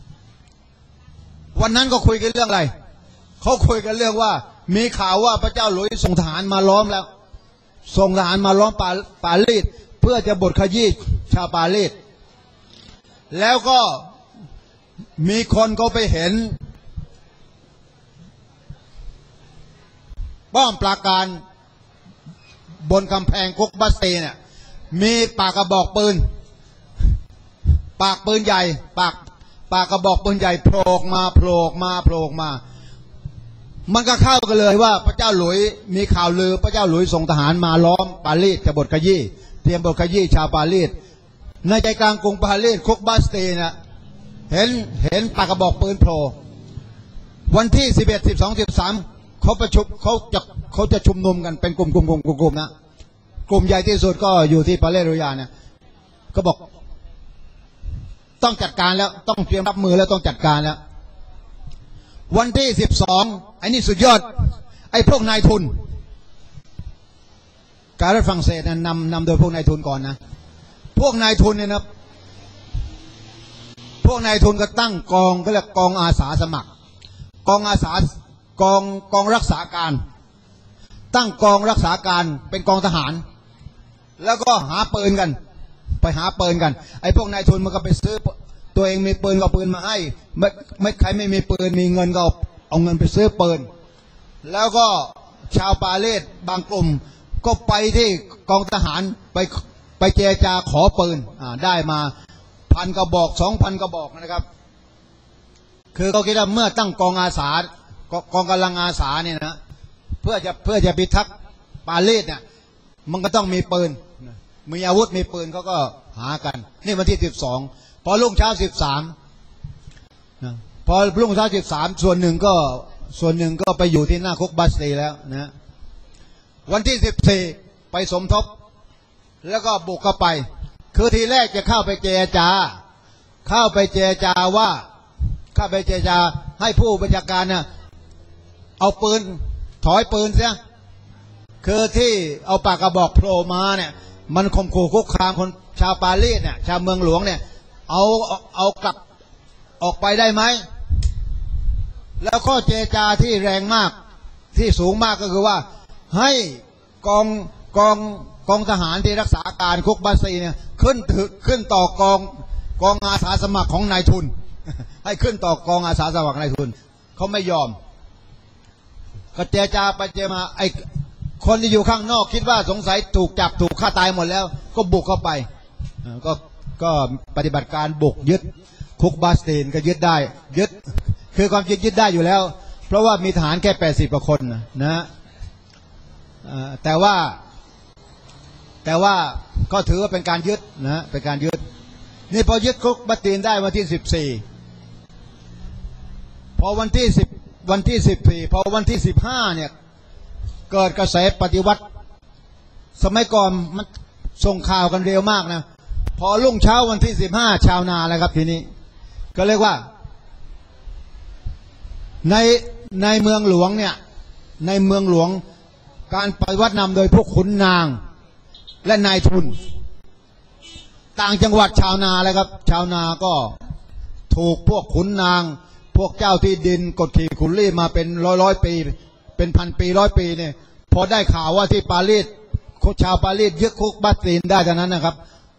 วันนั้นก็คุยกันเรื่องอะไรเขาคุยกันเรื่องว่ามีข่าวว่าพระเจ้าหลุยส์ส่งทหารมาล้อมแล้วส่งทหารมาล้อมปารีสเพื่อจะบดขยี้ชาวปารีสแล้วก็มีคนเขาไปเห็นป้อมปราการบนกำแพงคุกบาสตีเนี่ยมีปากกระบอกปืนใหญ่ปากกระบอกปืนใหญ่โผล่มามันก็เข้ากันเลยว่าพระเจ้าหลุยส์มีข่าวลือพระเจ้าหลุยส์ส่งทหารมาล้อมปารีสจะบดขยี้เตรียมบดขยี้ชาวปารีสในใจกลางกรุงปารีสคุกบาสตีเนี่ยเห็นปากกระบอกปืนโผล่วันที่11 12 13เขาจะชุมนุมกันเป็นกลุ่มนะกลุ่มใหญ่ที่สุดก็อยู่ที่ปาเลโรยาเนี่ยก็บอกต้องจัดการแล้วต้องเตรียมรับมือแล้วต้องจัดการแล้ววันที่12ไอ้นี่สุดยอดไอ้พวกนายทุนการรัฐฝรั่งเศสเนี่ยนำโดยพวกนายทุนก่อนนะพวกนายทุนเนี่ยนะพวกนายทุนก็ตั้งกองก็เรียกกองอาสาสมัครกองอาสากองรักษาการตั้งกองรักษาการเป็นกองทหารแล้วก็หาปืนกันไปหาปืนกันไอ้พวกนายทุนมันก็ไปซื้อตัวเองมีปืนก็ปืนมาให้ไม่ใครไม่มีปืนมีเงินก็เอาเงินไปซื้อปืนแล้วก็ชาวปาเลสบางกลุ่มก็ไปที่กองทหารไปเจรจาขอปืนได้มา1,000 กระบอก 2,000 กระบอกนะครับคือเขาคิดว่าเมื่อตั้งกองอาสากองกำลังอาสาเนี่ยนะเพื่อจะพิทักษ์ปารีสเนี่ยมันก็ต้องมีปืนมีอาวุธมีปืนเขาก็หากันนี่วันที่12พอรุ่งเช้า13นะพอรุ่งเช้า13ส่วนหนึ่งก็ไปอยู่ที่หน้าคุกบาสตีแล้วนะวันที่14ไปสมทบแล้วก็บุกเข้าไปคือทีแรกจะเข้าไปเจรจาให้ผู้บัญชาการเนี่ยเอาปืนถอยปืนเสียคือที่เอาปากกระบอกโผล่มาเนี่ยมันข่มขู่คุกคามคนชาวปารีสเนี่ยชาวเมืองหลวงเนี่ยเอากลับออกไปได้ไหมแล้วข้อเจรจาที่แรงมากที่สูงมากก็คือว่าให้กองทหารที่รักษาการคุกบาสตีเนี่ยขึ้นต่อกองอาสาสมัครของนายทุน ให้ขึ้นต่อกองอาสาสมัครนายทุนเขาไม่ยอมก็เจรจาไปเจรมาไอ้คนที่อยู่ข้างนอกคิดว่าสงสัยถูกจับถูกฆ่าตายหมดแล้วก็บุกเข้าไปก็ปฏิบัติการบุกยึดคุกบาสตีนก็ยึดได้ยึดคือความจริงยึดได้อยู่แล้วเพราะว่ามีทหารแค่80 กว่าคนนะแต่ว่าก็ถือว่าเป็นการยึดนะเป็นการยึดนี่พอยึดคุกบาสตีนได้วันที่14พอวันที่14พอวันที่15เนี่ยเกิดกระแสปฏิวัติสมัยก่อนมันส่งข่าวกันเร็วมากนะพอรุ่งเช้าวันที่15ชาวนาแล้วครับทีนี้ก็เรียกว่าในเมืองหลวงเนี่ยในเมืองหลวงการปฏิวัตินำโดยพวกขุนนางและนายทุนต่างจังหวัดชาวนาแล้วครับชาวนาก็ถูกพวกขุนนางพวกเจ้าที่ดินกดขี่ขุนรีมาเป็นร้อยปีเป็นพันปี100 ปีเนี่ยพอได้ข่าวว่าที่ปารีสชาวปารีสยึดคุกบาสตีนได้จากนั้นนะครับ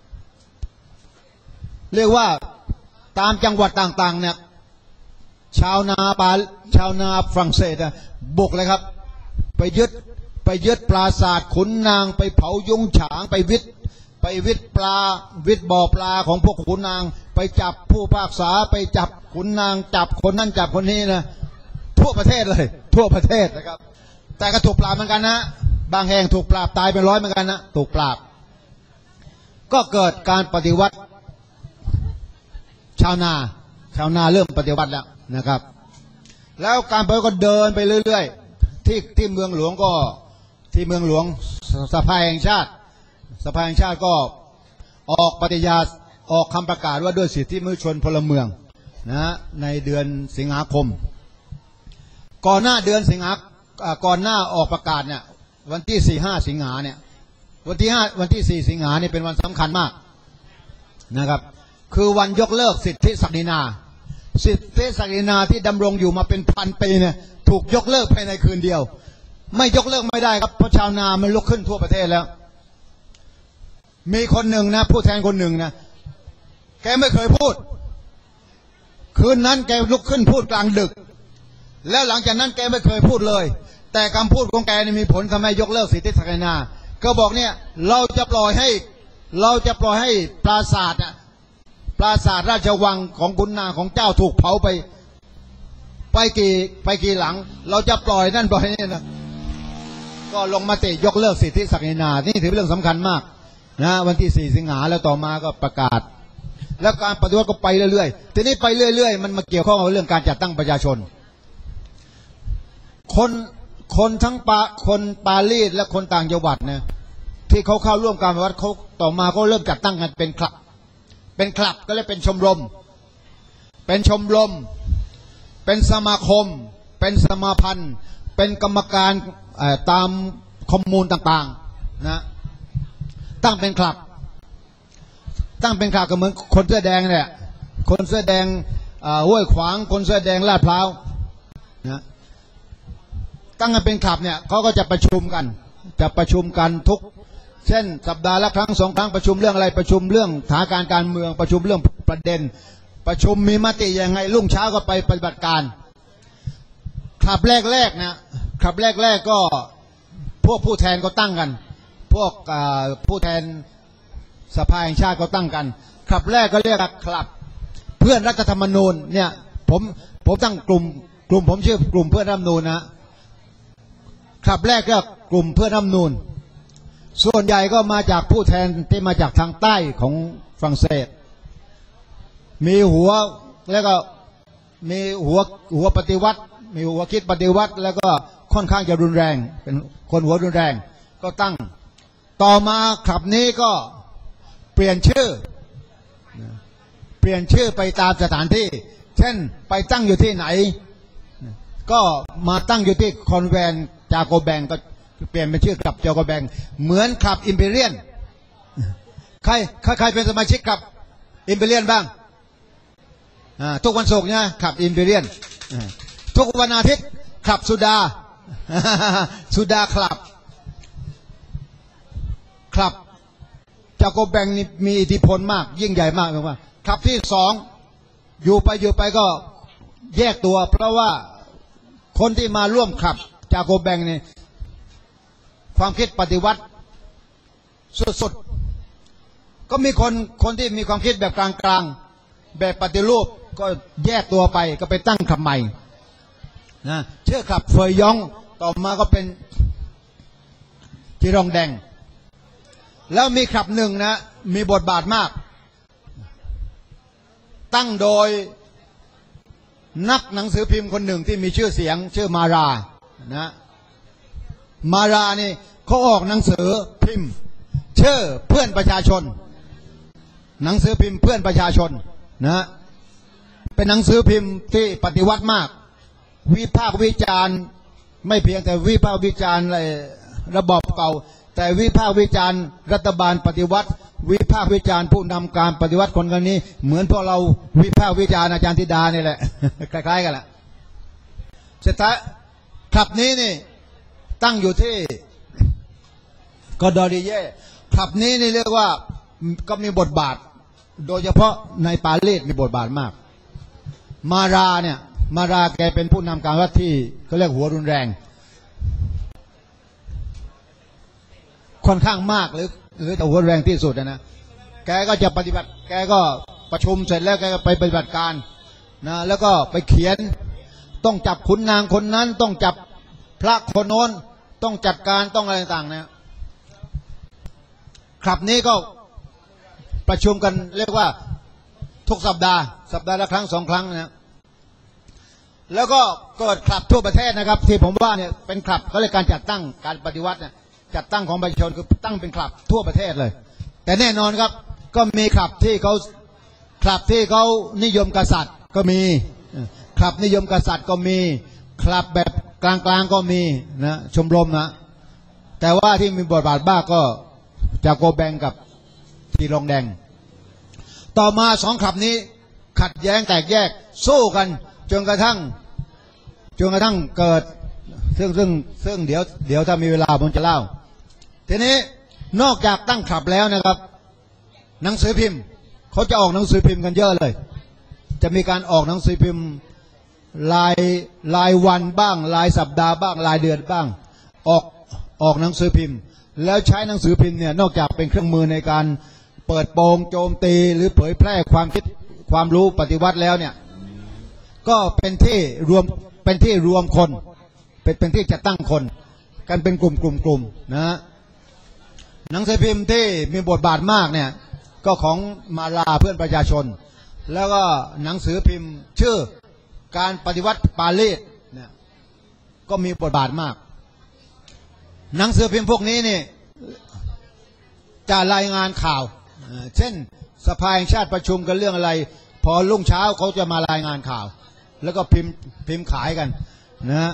เรียกว่าตามจังหวัดต่างๆเนี่ยชาวนาฝรั่งเศสบุกเลยครับไปยึดปราสาทขุนนางไปเผายุ้งฉางไปวิทปลาวิทบ่อปลาของพวกขุนนางไปจับผู้พากษาไปจับขุนนางจับคนนั้นจับคนนี้นะทั่วประเทศเลยทั่วประเทศนะครับแต่ก็ถูกปราบเหมือนกันนะบางแห่งถูกปราบตายเป็น100เหมือนกันนะถูกปราบก็เกิดการปฏิวัติชาวนาเริ่มปฏิวัติแล้วนะครับแล้วการปฏิวัติก็เดินไปเรื่อยๆที่เมืองหลวงก็ที่เมืองหลวงสภาแห่งชาติก็ออกปฏิญาณออกคำประกาศว่าด้วยสิทธิมนุษยชนพลเมืองนะในเดือนสิงหาคมก่อนหน้าเดือนสิงหาก่อนหน้าออกประกาศเนี่ยวันที่4-5 สิงหาเนี่ยวันที่4 สิงหาเนี่ยเป็นวันสำคัญมากนะครับคือวันยกเลิกสิทธิศักดินาที่ดำรงอยู่มาเป็นพันปีเนี่ยถูกยกเลิกภายในคืนเดียวไม่ยกเลิกไม่ได้ครับเพราะชาวนามันลุกขึ้นทั่วประเทศแล้วมีคนหนึ่งนะผู้แทนคนหนึ่งนะแกไม่เคยพูดคืนนั้นแกลุกขึ้นพูดกลางดึกแล้วหลังจากนั้นแกไม่เคยพูดเลยแต่คำพูดของแกนี่มีผลทำให้ยกเลิกสิทธิศักดินาก็บอกเนี่ยเราจะปล่อยให้ปราสาทราชวังของขุนนางของเจ้าถูกเผาไปกี่หลังเราจะปล่อยนั่นปล่อยนี่นะก็ลงมติยกเลิกสิทธิศักดินานี่ถือเป็นเรื่องสำคัญมากนะวันที่4 สิงหาแล้วต่อมาก็ประกาศแล้วการปฏิวัติก็ไปเรื่อยๆทีนี้ไปเรื่อยๆมันมาเกี่ยวข้องกับเรื่องการจัดตั้งประชาชนคนทั้งคนปารีสและคนต่างจังหวัดเนี่ยที่เขาเข้าร่วมการปฏิวัติเขาต่อมาเขาเริ่มจัดตั้งกันเป็นคลับก็เรียกเป็นชมรมเป็นสมาคมเป็นสมาพันธ์เป็นกรรมการตามคอมมูนต่างๆนะตั้งเป็นคลับก็เหมือนคนเสื้อแดงเนี่ยคนเสื้อแดงห้วยขวางคนเสื้อแดงลาดพร้าวนะตั้งกันเป็นคลับเนี่ยเขาก็จะประชุมกันทุกเช่นสัปดาห์ละครั้ง2 ครั้งประชุมเรื่องอะไรประชุมเรื่องสถานการณ์การเมืองประชุมเรื่องประเด็นประชุมมีมติยังไงรุ่งเช้าก็ไปปฏิบัติการคลับแรกนะคลับแรกก็พวกผู้แทนก็ตั้งกันพวกผู้แทนสภาแห่งชาติก็ตั้งกันคลับแรกก็เรียกคลับเพื่อนรัฐธรรมนูญเนี่ยผมตั้งกลุ่มผมชื่อกลุ่มเพื่อนรัฐธรรมนูญนะคลับแรกก็กลุ่มเพื่อนรัฐธรรมนูญส่วนใหญ่ก็มาจากผู้แทนที่มาจากทางใต้ของฝรั่งเศสมีหัวแล้วก็มีหัวปฏิวัติมีหัวคิดปฏิวัติแล้วก็ค่อนข้างจะรุนแรงเป็นคนหัวรุนแรงก็ตั้งต่อมาคลับนี้ก็เปลี่ยนชื่อไปตามสถานที่เช่นไปตั้งอยู่ที่ไหนก็มาตั้งอยู่ที่คอนแวนจาโกแบงก็เปลี่ยนเป็นชื่อคลับจาโกแบงเหมือนคลับอิมพีเรียนใครเป็นสมาชิกคลับอิมพีเรียนบ้างทุกวันศุกร์เนี่ยคลับอิมพีเรียนทุกวันอาทิตย์คลับสุดา สุดาคลับจาโกแบงนี่มีอิทธิพลมากยิ่งใหญ่มากเลยว่าคลับที่สองอยู่ไปก็แยกตัวเพราะว่าคนที่มาร่วมคลับจาโกแบงเนี่ยความคิดปฏิวัติสุดๆก็มีคนที่มีความคิดแบบกลางๆแบบปฏิรูปก็แยกตัวไปก็ไปตั้งคลับใหม่นะชื่อคลับเฟยยองต่อมาก็เป็นจีรองแดงแล้วมีคลับหนึ่งนะมีบทบาทมากตั้งโดยนักหนังสือพิมพ์คนหนึ่งที่มีชื่อเสียงชื่อมารานะมารานี่เขาออกหนังสือพิมพ์ชื่อเพื่อนประชาชนหนังสือพิมพ์เพื่อนประชาชนนะเป็นหนังสือพิมพ์ที่ปฏิวัติมากวิพากษ์วิจารณ์ไม่เพียงแต่วิพากษ์วิจารณ์อะไรระบอบเก่าแต่วิพากษ์วิจารณ์รัฐบาลปฏิวัติวิพากษ์วิจารณ์ผู้นำการปฏิวัติคนนี้เหมือนพวกเราวิพากษ์วิจารณ์อาจารย์ธิดานี่แหละ คล้ายๆกันแหละสุดท้ายคลับนี้นี่ตั้งอยู่ที่กอดอริเย่คลับนี้นี่เรียกว่าก็มีบทบาทโดยเฉพาะในปารีสมีบทบาทมากมาราแกเป็นผู้นำการวัดที่เขาเรียกหัวรุนแรงค่อนข้างมากหรือแต่หัวแรงที่สุดนะแกก็จะปฏิบัติแกก็ประชุมเสร็จแล้วแกก็ไปปฏิบัติการนะแล้วก็ไปเขียนต้องจับขุนนางคนนั้นต้องจับพระคนโน้นต้องจัดการต้องอะไรต่างๆนะคลับนี้ก็ประชุมกันเรียกว่าทุกสัปดาห์ละครั้ง2 ครั้งนะแล้วก็เกิดคลับทั่วประเทศนะครับที่ผมว่าเนี่ยเป็นคลับเขาเรียกการจัดตั้งการปฏิวัติเนี่ยจัดตั้งของประชาชนคือตั้งเป็นคลับทั่วประเทศเลยแต่แน่นอนครับก็มีคลับที่เขานิยมกษัตริย์ก็มีคลับนิยมกษัตริย์ก็มีคลับแบบกลางๆก็มีนะชมรมนะแต่ว่าที่มีบทบาทบ้างก็จาโกแบงกับจีรองแดงต่อมา2คลับนี้ขัดแย้งแตกแยกสู้กันจนกระทั่งเกิดซึ่งเดี๋ยวถ้ามีเวลาผมจะเล่าทีนี้นอกจากตั้งคลับแล้วนะครับหนังสือพิมพ์เขาจะออกหนังสือพิมพ์กันเยอะเลยจะมีการออกหนังสือพิมพ์รายวันบ้างรายสัปดาห์บ้างรายเดือนบ้างออกหนังสือพิมพ์แล้วใช้หนังสือพิมพ์เนี่ยนอกจากเป็นเครื่องมือในการเปิดโปงโจมตีหรือเผยแพร่ความคิดความรู้ปฏิวัติแล้วเนี่ยก็เป็นที่รวมคนเป็นที่จัดตั้งคนกันเป็นกลุ่มนะหนังสือพิมพ์ที่มีบทบาทมากเนี่ยก็ของมาลาเพื่อนประชาชนแล้วก็หนังสือพิมพ์ชื่อการปฏิวัติปารีสเนี่ยก็มีบทบาทมากหนังสือพิมพ์พวกนี้นี่จะรายงานข่าวเช่นสภาแห่งชาติประชุมกันเรื่องอะไรพอรุ่งเช้าเขาจะมารายงานข่าวแล้วก็พิมพ์ขายกันนะ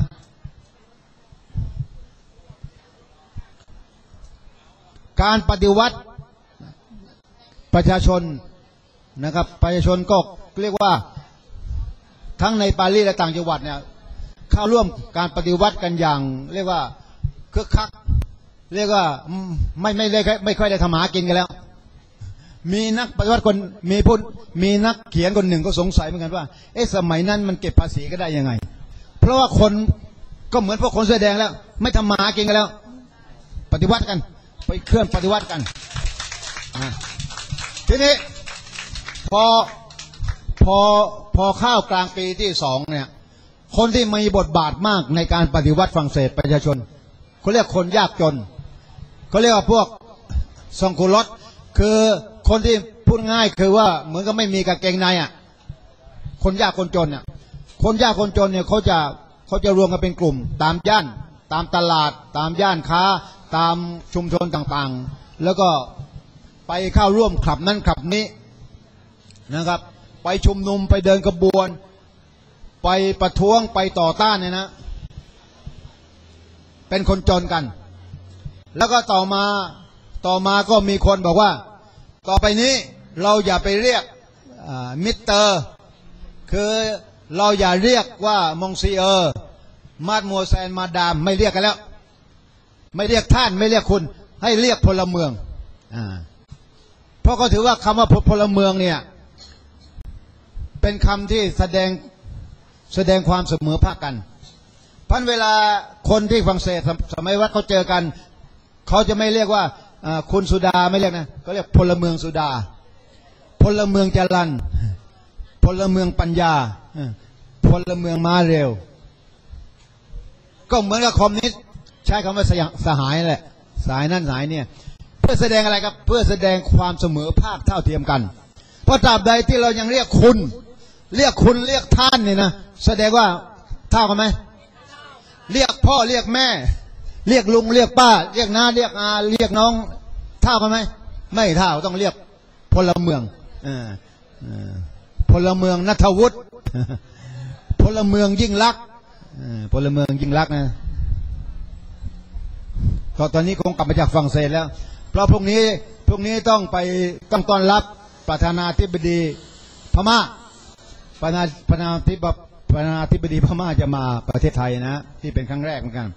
การปฏิวัติประชาชนนะครับประชาชนก็เรียกว่าทั้งในปารีสและต่างจังหวัดเนี่ยเข้าร่วมการปฏิวัติกันอย่างเรียกว่าคึกคักเรียกว่าไม่ค่อยได้ทำหากินกันแล้วมีนักปฏิวัติคนมีนักเขียนคนหนึ่งก็สงสัยเหมือนกันว่าสมัยนั้นมันเก็บภาษีก็ได้ยังไงเพราะว่าคนก็เหมือนพวกคนเสื้อแดงแล้วไม่ทำหากินกันแล้วปฏิวัติกันไปเคลื่อนปฏิวัติกันทีนี้พอพอเข้ากลางปีที่สองเนี่ยคนที่มีบทบาทมากในการปฏิวัติฝรั่งเศสประชาชนเขาเรียกคนยากจนเขาเรียกว่าพวกซองคูลอตคือคนที่พูดง่ายคือว่าเหมือนกับไม่มีกางเกงในอ่ะคนยากคนจนเนี่ยคนยากคนจนเนี่ยเขาจะรวมกันเป็นกลุ่มตามย่านตามตลาดตามย่านค้าตามชุมชนต่างๆแล้วก็ไปเข้าร่วมคลับนั้นคลับนี้นะครับไปชุมนุมไปเดินขบวนไปประท้วงไปต่อต้านเนี่ยนะเป็นคนจนกันแล้วก็ต่อมาก็มีคนบอกว่าต่อไปนี้เราอย่าไปเรียกมิสเตอร์คือเราอย่าเรียกว่ามงซีเออร์มาดมัวแซนมาดามไม่เรียกกันแล้วไม่เรียกท่านไม่เรียกคุณให้เรียกพลเมืองเพราะเขาถือว่าคำว่าพลเมืองเนี่ยเป็นคำที่แสดงความเสมอภาคกันพันเวลาคนที่ฝรั่งเศสสมัยว่าเขาเจอกันเขาจะไม่เรียกว่าคุณสุดาไม่เรียกนะเขาเรียกพลเมืองสุดาพลเมืองจรัญพลเมืองปัญญาพลเมืองม้าเร็วก็เหมือนกับคอมมิวนิสต์ใช้คำว่าสหายแหละสายนั่นสายเนี่ยเพื่อแสดงอะไรครับเพื่อแสดงความเสมอภาคเท่าเทียมกันเพราะตราบใดที่เรายังเรียกคุณเรียกท่านเนี่ยนะแสดงว่าเท่ากันไหมเรียกพ่อเรียกแม่เรียกลุงเรียกป้าเรียกน้าเรียกอาเรียกน้องเท่ากันไหมไม่เท่าต้องเรียกพลเมืองพลเมืองณัฐวุฒิพลเมืองยิ่งลักษณ์พลเมืองยิ่งลักษณ์นะก็ตอนนี้คงกลับมาจากฝรั่งเศสแล้วเพราะพวกนี้ต้องต้อนรับประธานาธิบดีพม่าประธานาธิบดีพม่าจะมาประเทศไทยนะที่เป็นครั้งแรกเหมือนกัน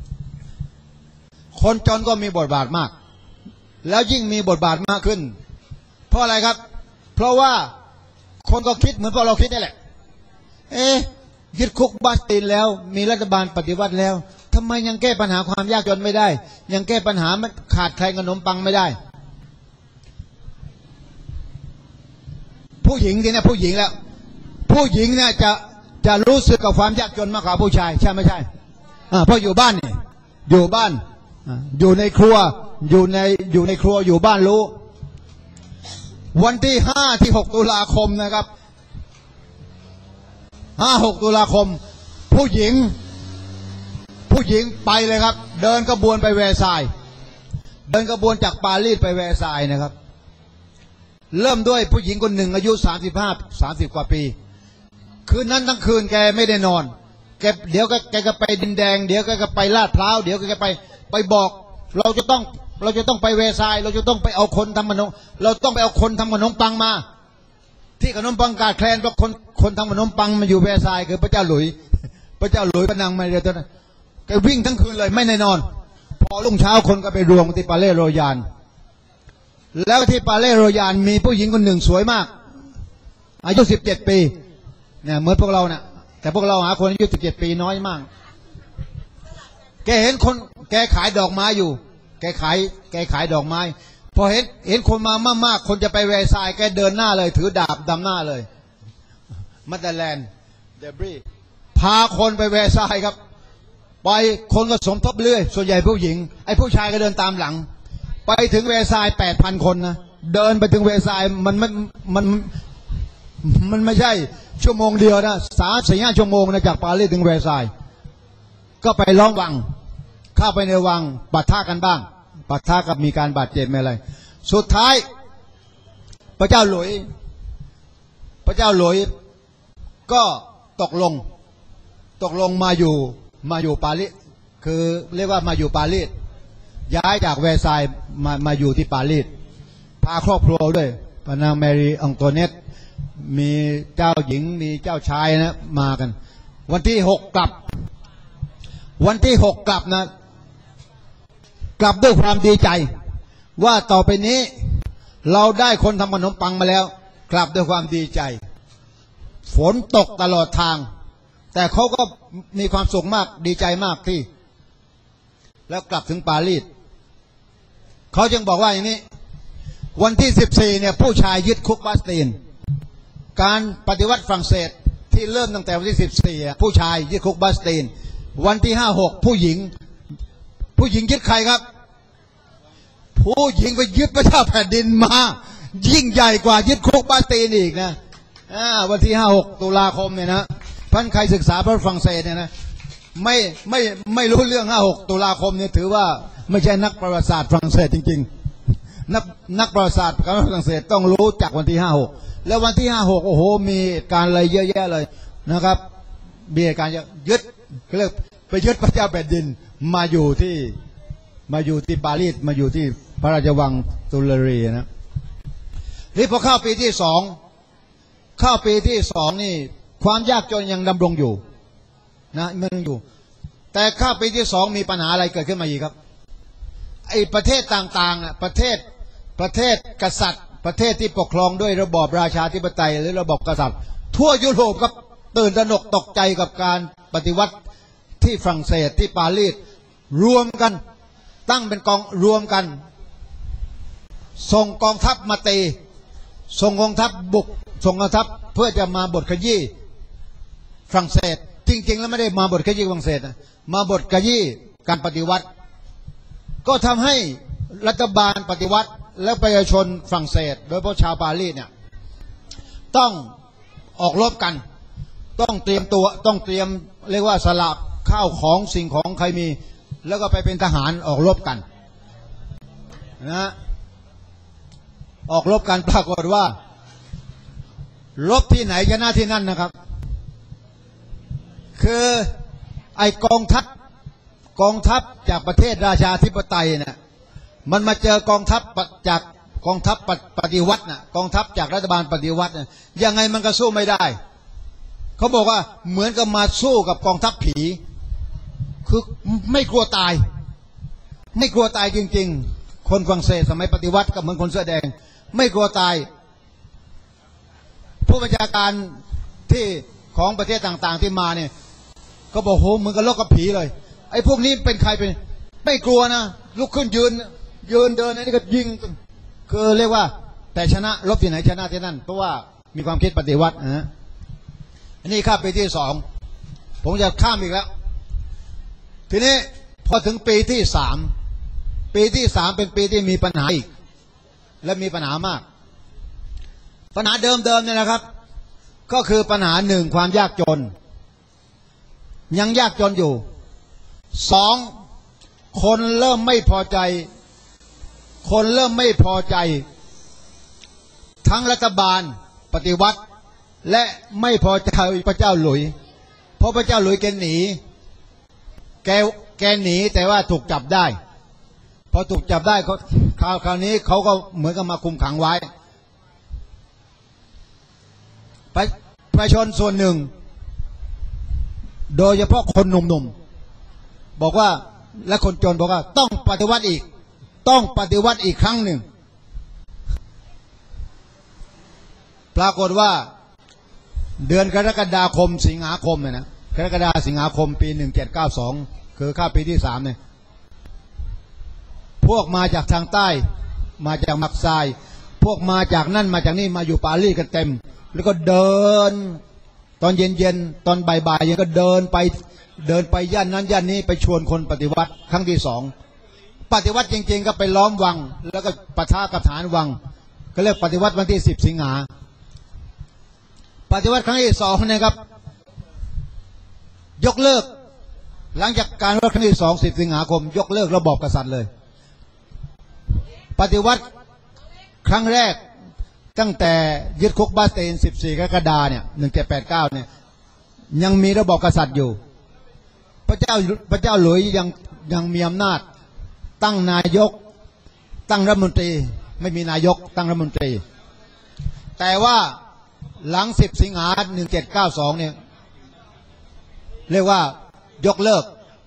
คนจนก็มีบทบาทมากแล้วยิ่งมีบทบาทมากขึ้นเพราะอะไรครับเพราะว่าคนก็คิดเหมือนพวกเราคิดนี่แหละยึดคุกบาสตีนแล้วมีรัฐบาลปฏิวัติแล้วทำไมยังแก้ปัญหาความยากจนไม่ได้ยังแก้ปัญหามันขาดแคลนขนมปังไม่ได้ผู้หญิงทีนี้ผู้หญิงแล้วผู้หญิงเนี่ยจะรู้สึกกับความยากจนมากกว่าผู้ชายใช่ไม่ใช่เพราะอยู่บ้านเนี่ยอยู่บ้านอยู่ในครัวอยู่ในครัวอยู่บ้านรู้วันที่5 ที่ 6 ตุลาคมนะครับ5-6 ตุลาคมผู้หญิงไปเลยครับเดินกระบวนไปแวร์ซายน์เดินกระบวนจากปารีสไปแวร์ซายน์นะครับเริ่มด้วยผู้หญิงคนหนึ่งอายุ30 กว่าปีคืนนั้นทั้งคืนแกไม่ได้นอนเดี๋ยวแกก็ไปดินแดงเดี๋ยวแกก็ไปลาดพร้าวเดี๋ยวแกไปบอกเราจะต้องไปแวร์ซายน์เราจะต้องไปเอาคนทำขนมเราต้องไปเอาคนทำขนมปังมาที่ขนมปังขาดแคลนเพราะคนทำขนมปังมาอยู่แวร์ซายน์คือพระเจ้าหลุยพระนางมาเรียตอนนั้นแกวิ่งทั้งคืนเลยไม่ได้นอนพอรุ่งเช้าคนก็ไปรวมที่ปาเลโรยานแล้วที่ปาเลโรยานมีผู้หญิงคนหนึ่งสวยมากอายุ17 ปีเนี่ยเหมือนพวกเราเนี่ยแต่พวกเราหาคนอายุ17 ปีน้อยมากแกเห็นคนแกขายดอกไม้อยู่แกขายดอกไม้พอเห็นคนมามากๆคนจะไปแวร์ซายน์แกเดินหน้าเลยถือดาบดำหน้าเลยมัตเตอร์แลนด์เดบรีพาคนไปแวร์ซายน์ครับไปคนก็สมทบเรื่อยส่วนใหญ่ผู้หญิงไอ้ผู้ชายก็เดินตามหลังไปถึงแวร์ซายน์ 8,000 คนนะเดินไปถึงแวร์ซายน์มันไม่ใช่ชั่วโมงเดียวนะ3-4 ชั่วโมงนะจากปารีสถึงแวร์ซายน์ก็ไปล้อมวังเข้าไปในวังปะทะกันบ้างปะทะกับมีการบาดเจ็บอะไรสุดท้ายพระเจ้าหลุยก็ตกลงมาอยู่ปารีสคือเรียกว่ามาอยู่ปารีสย้ายจากแวร์ซายน์มาอยู่ที่ปารีสพาครอบครัวด้วยพระนางแมรี่องโตเนตมีเจ้าหญิงมีเจ้าชายนะมากันวันที่ 6 กลับนะกลับด้วยความดีใจว่าต่อไปนี้เราได้คนทำขนมปังมาแล้วกลับด้วยความดีใจฝนตกตลอดทางแต่เขาก็มีความสุขมากดีใจมากที่แล้วกลับถึงปารีสเขาจึงบอกว่าอย่างนี้วันที่14เนี่ยผู้ชายยึดคุกบาสตีนการปฏิวัติฝรั่งเศสที่เริ่มตั้งแต่วันที่14ผู้ชายยึดคุกบาสตีนวันที่5-6ผู้หญิงยึดใครครับผู้หญิงไปยึดพระเจ้าแผ่นดินมายิ่งใหญ่กว่ายึดคุกบาสตีนอีกนะวันที่5-6 ตุลาคมเนี่ยนะท่านใครศึกษาประวัติฝรั่งเศสเนี่ยนะไม่รู้เรื่อง5-6 ตุลาคมเนี่ยถือว่าไม่ใช่นักประวัติศาสตร์ฝรั่งเศสจริงๆนักประวัติศาสตร์ของฝรั่งเศสต้องรู้จักวันที่5-6แล้ววันที่5-6โอ้โหมีการอะไรเยอะแยะเลยนะครับมีการยึดเรียกไปยึดพระเจ้าแผ่นดินมาอยู่ที่ปารีสมาอยู่ที่พระราชวังตุลเรียนะนี่พอเข้าปีที่2นี่ความยากจนยังดำรงอยู่นะมันอยู่แต่เข้าปีที่2มีปัญหาอะไรเกิดขึ้นมาอีกครับไอ้ประเทศต่างๆประเทศกษัตริย์ประเทศที่ปกครองด้วยระบอบราชาธิปไตยหรือระบอบกษัตริย์ทั่วยุโรปครับตื่นตระหนกตกใจกับการปฏิวัติที่ฝรั่งเศสที่ปารีสรวมกันตั้งเป็นกองรวมกันส่งกองทัพมาตีส่งกองทัพบุกส่งกองทัพเพื่อจะมาบดขยี้ฝรั่งเศสจริงๆแล้วไม่ได้มาบดขยี้ฝรั่งเศสนะมาบดขยี้การปฏิวัติก็ทำให้รัฐบาลปฏิวัติและประชาชนฝรั่งเศสโดยเฉพาะชาวปารีสเนี่ยต้องออกรบกันต้องเตรียมตัวต้องเตรียมเรียกว่าสละข้าวของสิ่งของใครมีแล้วก็ไปเป็นทหารออกรบกันนะออกรบกันปรากฏว่ารบที่ไหนชนะที่นั่นนะครับคือไอกองทัพจากประเทศราชาธิปไตยเนี่ยมันมาเจอกองทัพจากกองทัพปฏิวัตินะกองทัพจากรัฐบาลปฏิวัตินะยังไงมันก็สู้ไม่ได้เขาบอกว่าเหมือนกับมาสู้กับกองทัพผีคือไม่กลัวตายจริงๆคนฝรั่งเศสสมัยปฏิวัติกับเหมือนคนเสื้อแดงไม่กลัวตายผู้บัญชาการที่ของประเทศต่างๆที่มาเนี่ยก็บอกโหเหมือนกับโลกกับผีเลยไอ้พวกนี้เป็นใครเป็นไม่กลัวนะลุกขึ้นยืนเดินอันนี้ก็ยิงคือเรียกว่าแต่ชนะรบที่ไหนชนะที่นั่นเพราะว่ามีความคิดปฏิวัตินะอันนี้ข้ามปีที่2ผมจะข้ามอีกแล้วทีนี้พอถึงปีที่3เป็นปีที่มีปัญหาอีกและมีปัญหามากปัญหาเดิมเนี่ยนะครับก็คือปัญหา1ความยากจนยังยากจนอยู่2คนเริ่มไม่พอใจทั้งรัฐบาลปฏิวัติและไม่พอใจพระเจ้าหลุยเพราะพระเจ้าหลุยแกหนีแต่ว่าถูกจับได้พอถูกจับได้คราวนี้เขาก็เหมือนกับมาคุมขังไว้ประชาชนส่วนหนึ่งโดยเฉพาะคนหนุ่มๆบอกว่าและคนจนบอกว่าต้องปฏิวัติอีกครั้งหนึ่งปรากฏว่าเดือนกรกฎาคมสิงหาคมเนี่ยนะกรกฎาสิงหาคมปี1792คือข้าปีที่3เนี่ยพวกมาจากทางใต้มาจากมักไซพวกมาจากนั่นมาจากนี่มาอยู่ปารีสกันเต็มแล้วก็เดินตอนเย็นตอนบ่ายยังก็เดินไปย่านนั้นย่านนี้ไปชวนคนปฏิวัติครั้งที่2ปฏิวัติจริงๆก็ไปล้อมวังแล้วก็ปะทะกับฐานวังก็เรียกปฏิวัติวันที่10 สิงหาปฏิวัติครั้งที่2นะครับยกเลิกหลังจากการปฏิวัติครั้งที่2 10 สิงหาคมยกเลิกระบอบกษัตริย์เลยปฏิวัติครั้งแรกตั้งแต่ยึดคุกบาสตีน14 กรกฎาคมเนี่ย1789เนี่ยยังมีระบอบกษัตริย์อยู่พระเจ้าหลุยยังมีอำนาจตั้งนายกตั้งรัฐมนตรีไม่มีนายกตั้งรัฐมนตรีแต่ว่าหลัง10 สิงหาคม1792เนี่ยเรียกว่ายกเลิก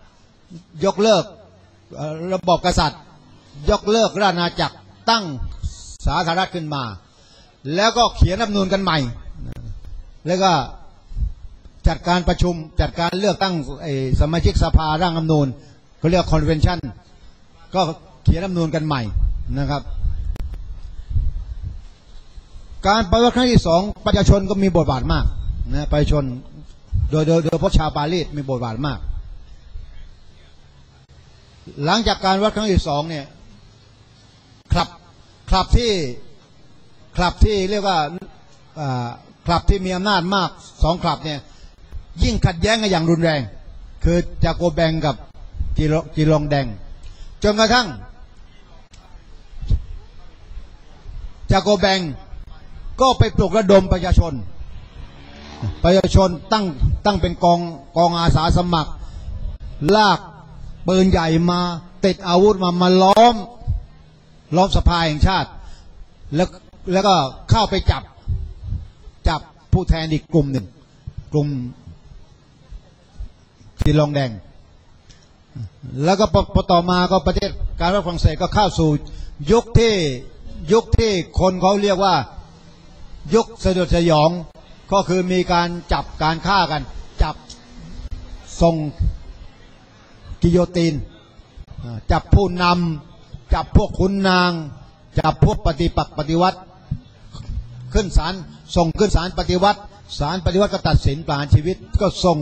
ระบอบกษัตริย์ยกเลิกราชอาณาจักรตั้งสาธารณรัฐขึ้นมาแล้วก็เขียนรัฐธรรมนูญกันใหม่แล้วก็จัดการประชุมจัดการเลือกตั้งสมาชิกสภาร่างรัฐธรรมนูญเขาเรียกคอนเวนชั่นก็เขียนรัฐธรรมนูญกันใหม่นะครับการปฏิวัติครั้งที่สองประชาชนก็มีบทบาทมากนะประชาชนโดยเฉพาะชาวปารีสมีบทบาทมากหลังจากการวัดครั้งที่สองเนี่ยคลับที่เรียกว่าคลับที่มีอำนาจมากสองคลับเนี่ยยิ่งขัดแย้งกันอย่างรุนแรงคือจาโกแบงกับจีลองแดงจนกระทั่งจาโกแบงก็ไปปลุกระดมประชาชนตั้งเป็นกองอาสาสมัครลากปืนใหญ่มาติดอาวุธมาล้อมสภาแห่งชาติแล้วก็เข้าไปจับผู้แทนอีกกลุ่มหนึ่งกลุ่มจีลองแดงแล้วก็พอต่อมาก็ประเทศการฝรั่งเศสก็เข้าสู่ยุคที่คนเขาเรียกว่ายุคสยดสยองก็คือมีการจับการฆ่ากันจับส่งกิโยตินจับผู้นำจับพวกขุนนางจับพวกปฏิวัติขึ้นศาลส่งขึ้นศาลปฏิวัติศาลปฏิวัติก็ตัดสินประหารชีวิตก็ส่ง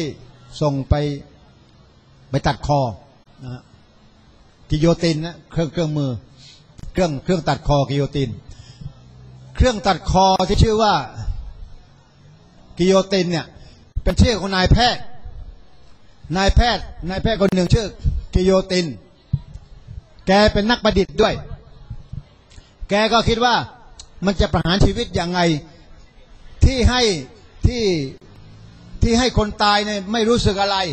ไปตัดคอกิโยตินนะเครื่องมือเครื่องตัดคอกิโยตินเครื่องตัดคอที่ชื่อว่ากิโยตินเนี่ยเป็นชื่อของนายแพทย์คนหนึ่งชื่อกิโยตินแกเป็นนักประดิษฐ์ด้วยแกก็คิดว่ามันจะประหารชีวิตอย่างไงที่ให้คนตายเนี่ยไม่รู้สึกอะไร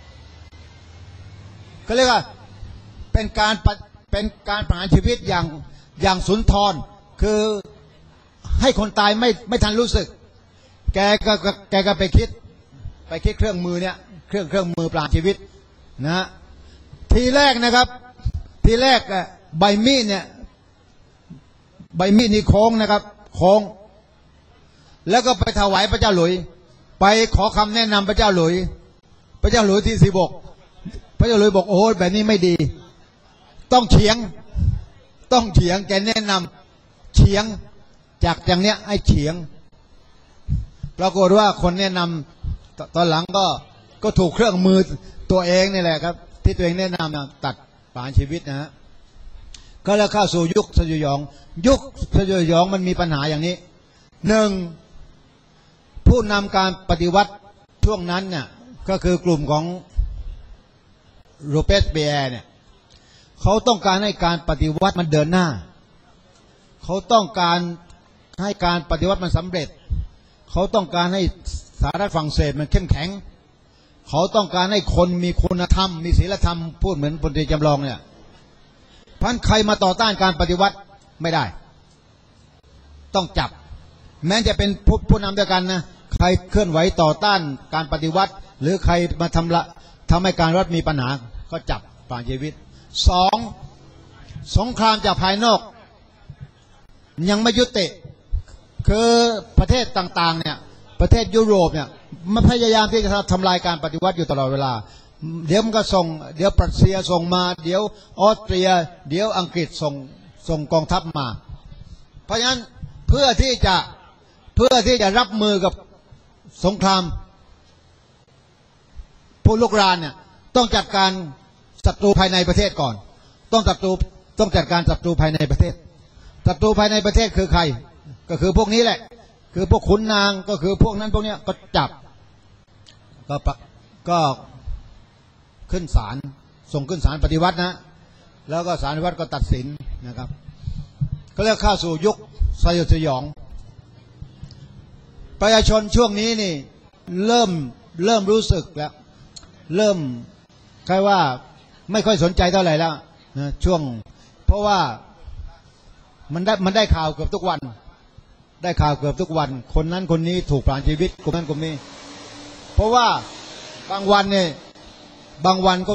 ก็เรียกว่าเป็นการประหารชีวิตอย่างสุนทรคือให้คนตายไม่ทันรู้สึกแกก็ไปคิดเครื่องมือเนี่ยเครื่องมือประหารชีวิตนะทีแรกนะครับใบมีดเนี่ยใบมีดนี่โค้งนะครับโค้งแล้วก็ไปถวายพระเจ้าหลุยไปขอคำแนะนำพระเจ้าหลุยที่16พระเจ้าหลุยบอกโอ้แบบนี้ไม่ดีต้องเฉียงแกแนะนำเฉียงจากอย่างเนี้ยให้เฉียงปรากฏว่าคนแนะนำตอนหลังก็ถูกเครื่องมือตัวเองนี่แหละครับที่ตัวเองแนะนำนะตัดประหารชีวิตนะฮะก็แล้วเข้าสู่ยุคสยดสยองมันมีปัญหาอย่างนี้หนึ่งผู้นำการปฏิวัติช่วงนั้นเนี่ยก็คือกลุ่มของโรเบสเปียร์เนี่ยเขาต้องการให้การปฏิวัติมันเดินหน้าเขาต้องการให้การปฏิวัติมันสำเร็จเขาต้องการให้สหรัฐฝรั่งเศสมันเข้มแข็งเขาต้องการให้คนมีคุณธรรมมีศีลธรรมพูดเหมือนพลตรีจำลองเนี่ยพันใครมาต่อต้านการปฏิวัติไม่ได้ต้องจับแม้จะเป็นผู้นำด้วยกันนะใครเคลื่อนไหวต่อต้านการปฏิวัติหรือใครมาทำให้การรัฐมีปัญหาก็จับประหารชีวิตสองสงครามจากภายนอกยังไม่ยุติคือประเทศต่างๆเนี่ยประเทศยุโรปเนี่ยมันพยายามที่จะทำลายการปฏิวัติอยู่ตลอดเวลาเดี๋ยวมันก็เดี๋ยวปรัสเซียส่งมาเดี๋ยวออสเตรียเดี๋ยวอังกฤษส่งกองทัพมาเพราะฉะนั้นเพื่อที่จะรับมือกับสงครามผู้ลุกรานเนี่ยต้องจัดการศัตรูภายในประเทศก่อนต้องจัดการศัตรูภายในประเทศศัตรูภายในประเทศคือใครก็คือพวกนี้แหละคือพวกขุนนางก็คือพวกนั้นพวกนี้ก็จับก็ขึ้นศาลส่งขึ้นศาลปฏิวัตินะแล้วก็ศาลปฏิวัติก็ตัดสินนะครับก็เรียกเข้าสู่ยุคสยดสยองประชาชนช่วงนี้นี่เริ่มรู้สึกแล้วเริ่มใครว่าไม่ค่อยสนใจเท่าไหร่แล้วนะช่วงเพราะว่ามันได้ข่าวเกือบทุกวันคนนั้นคนนี้ถูกประหารชีวิตกลุ่มนั้นกลุ่มนี้เพราะว่าบางวันก็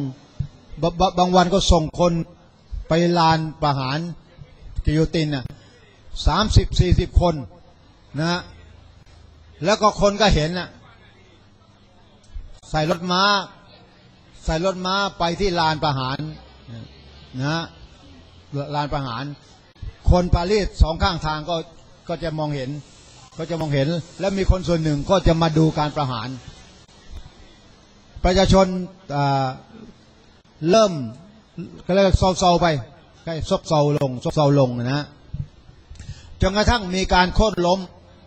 ส่งคนไปลานประหารกิโยตินน่ะ30-40 คนนะแล้วก็คนก็เห็นน่ะใส่รถม้าไปที่ลานประหารนะลานประหารคนปารีสสองข้างทางก็ก็จะมองเห็นและมีคนส่วนหนึ่งก็จะมาดูการประหารประชาชนเริ่มก็เลยเซาๆไปซบเซาลงนะจนกระทั่งมีการโค่นล้ม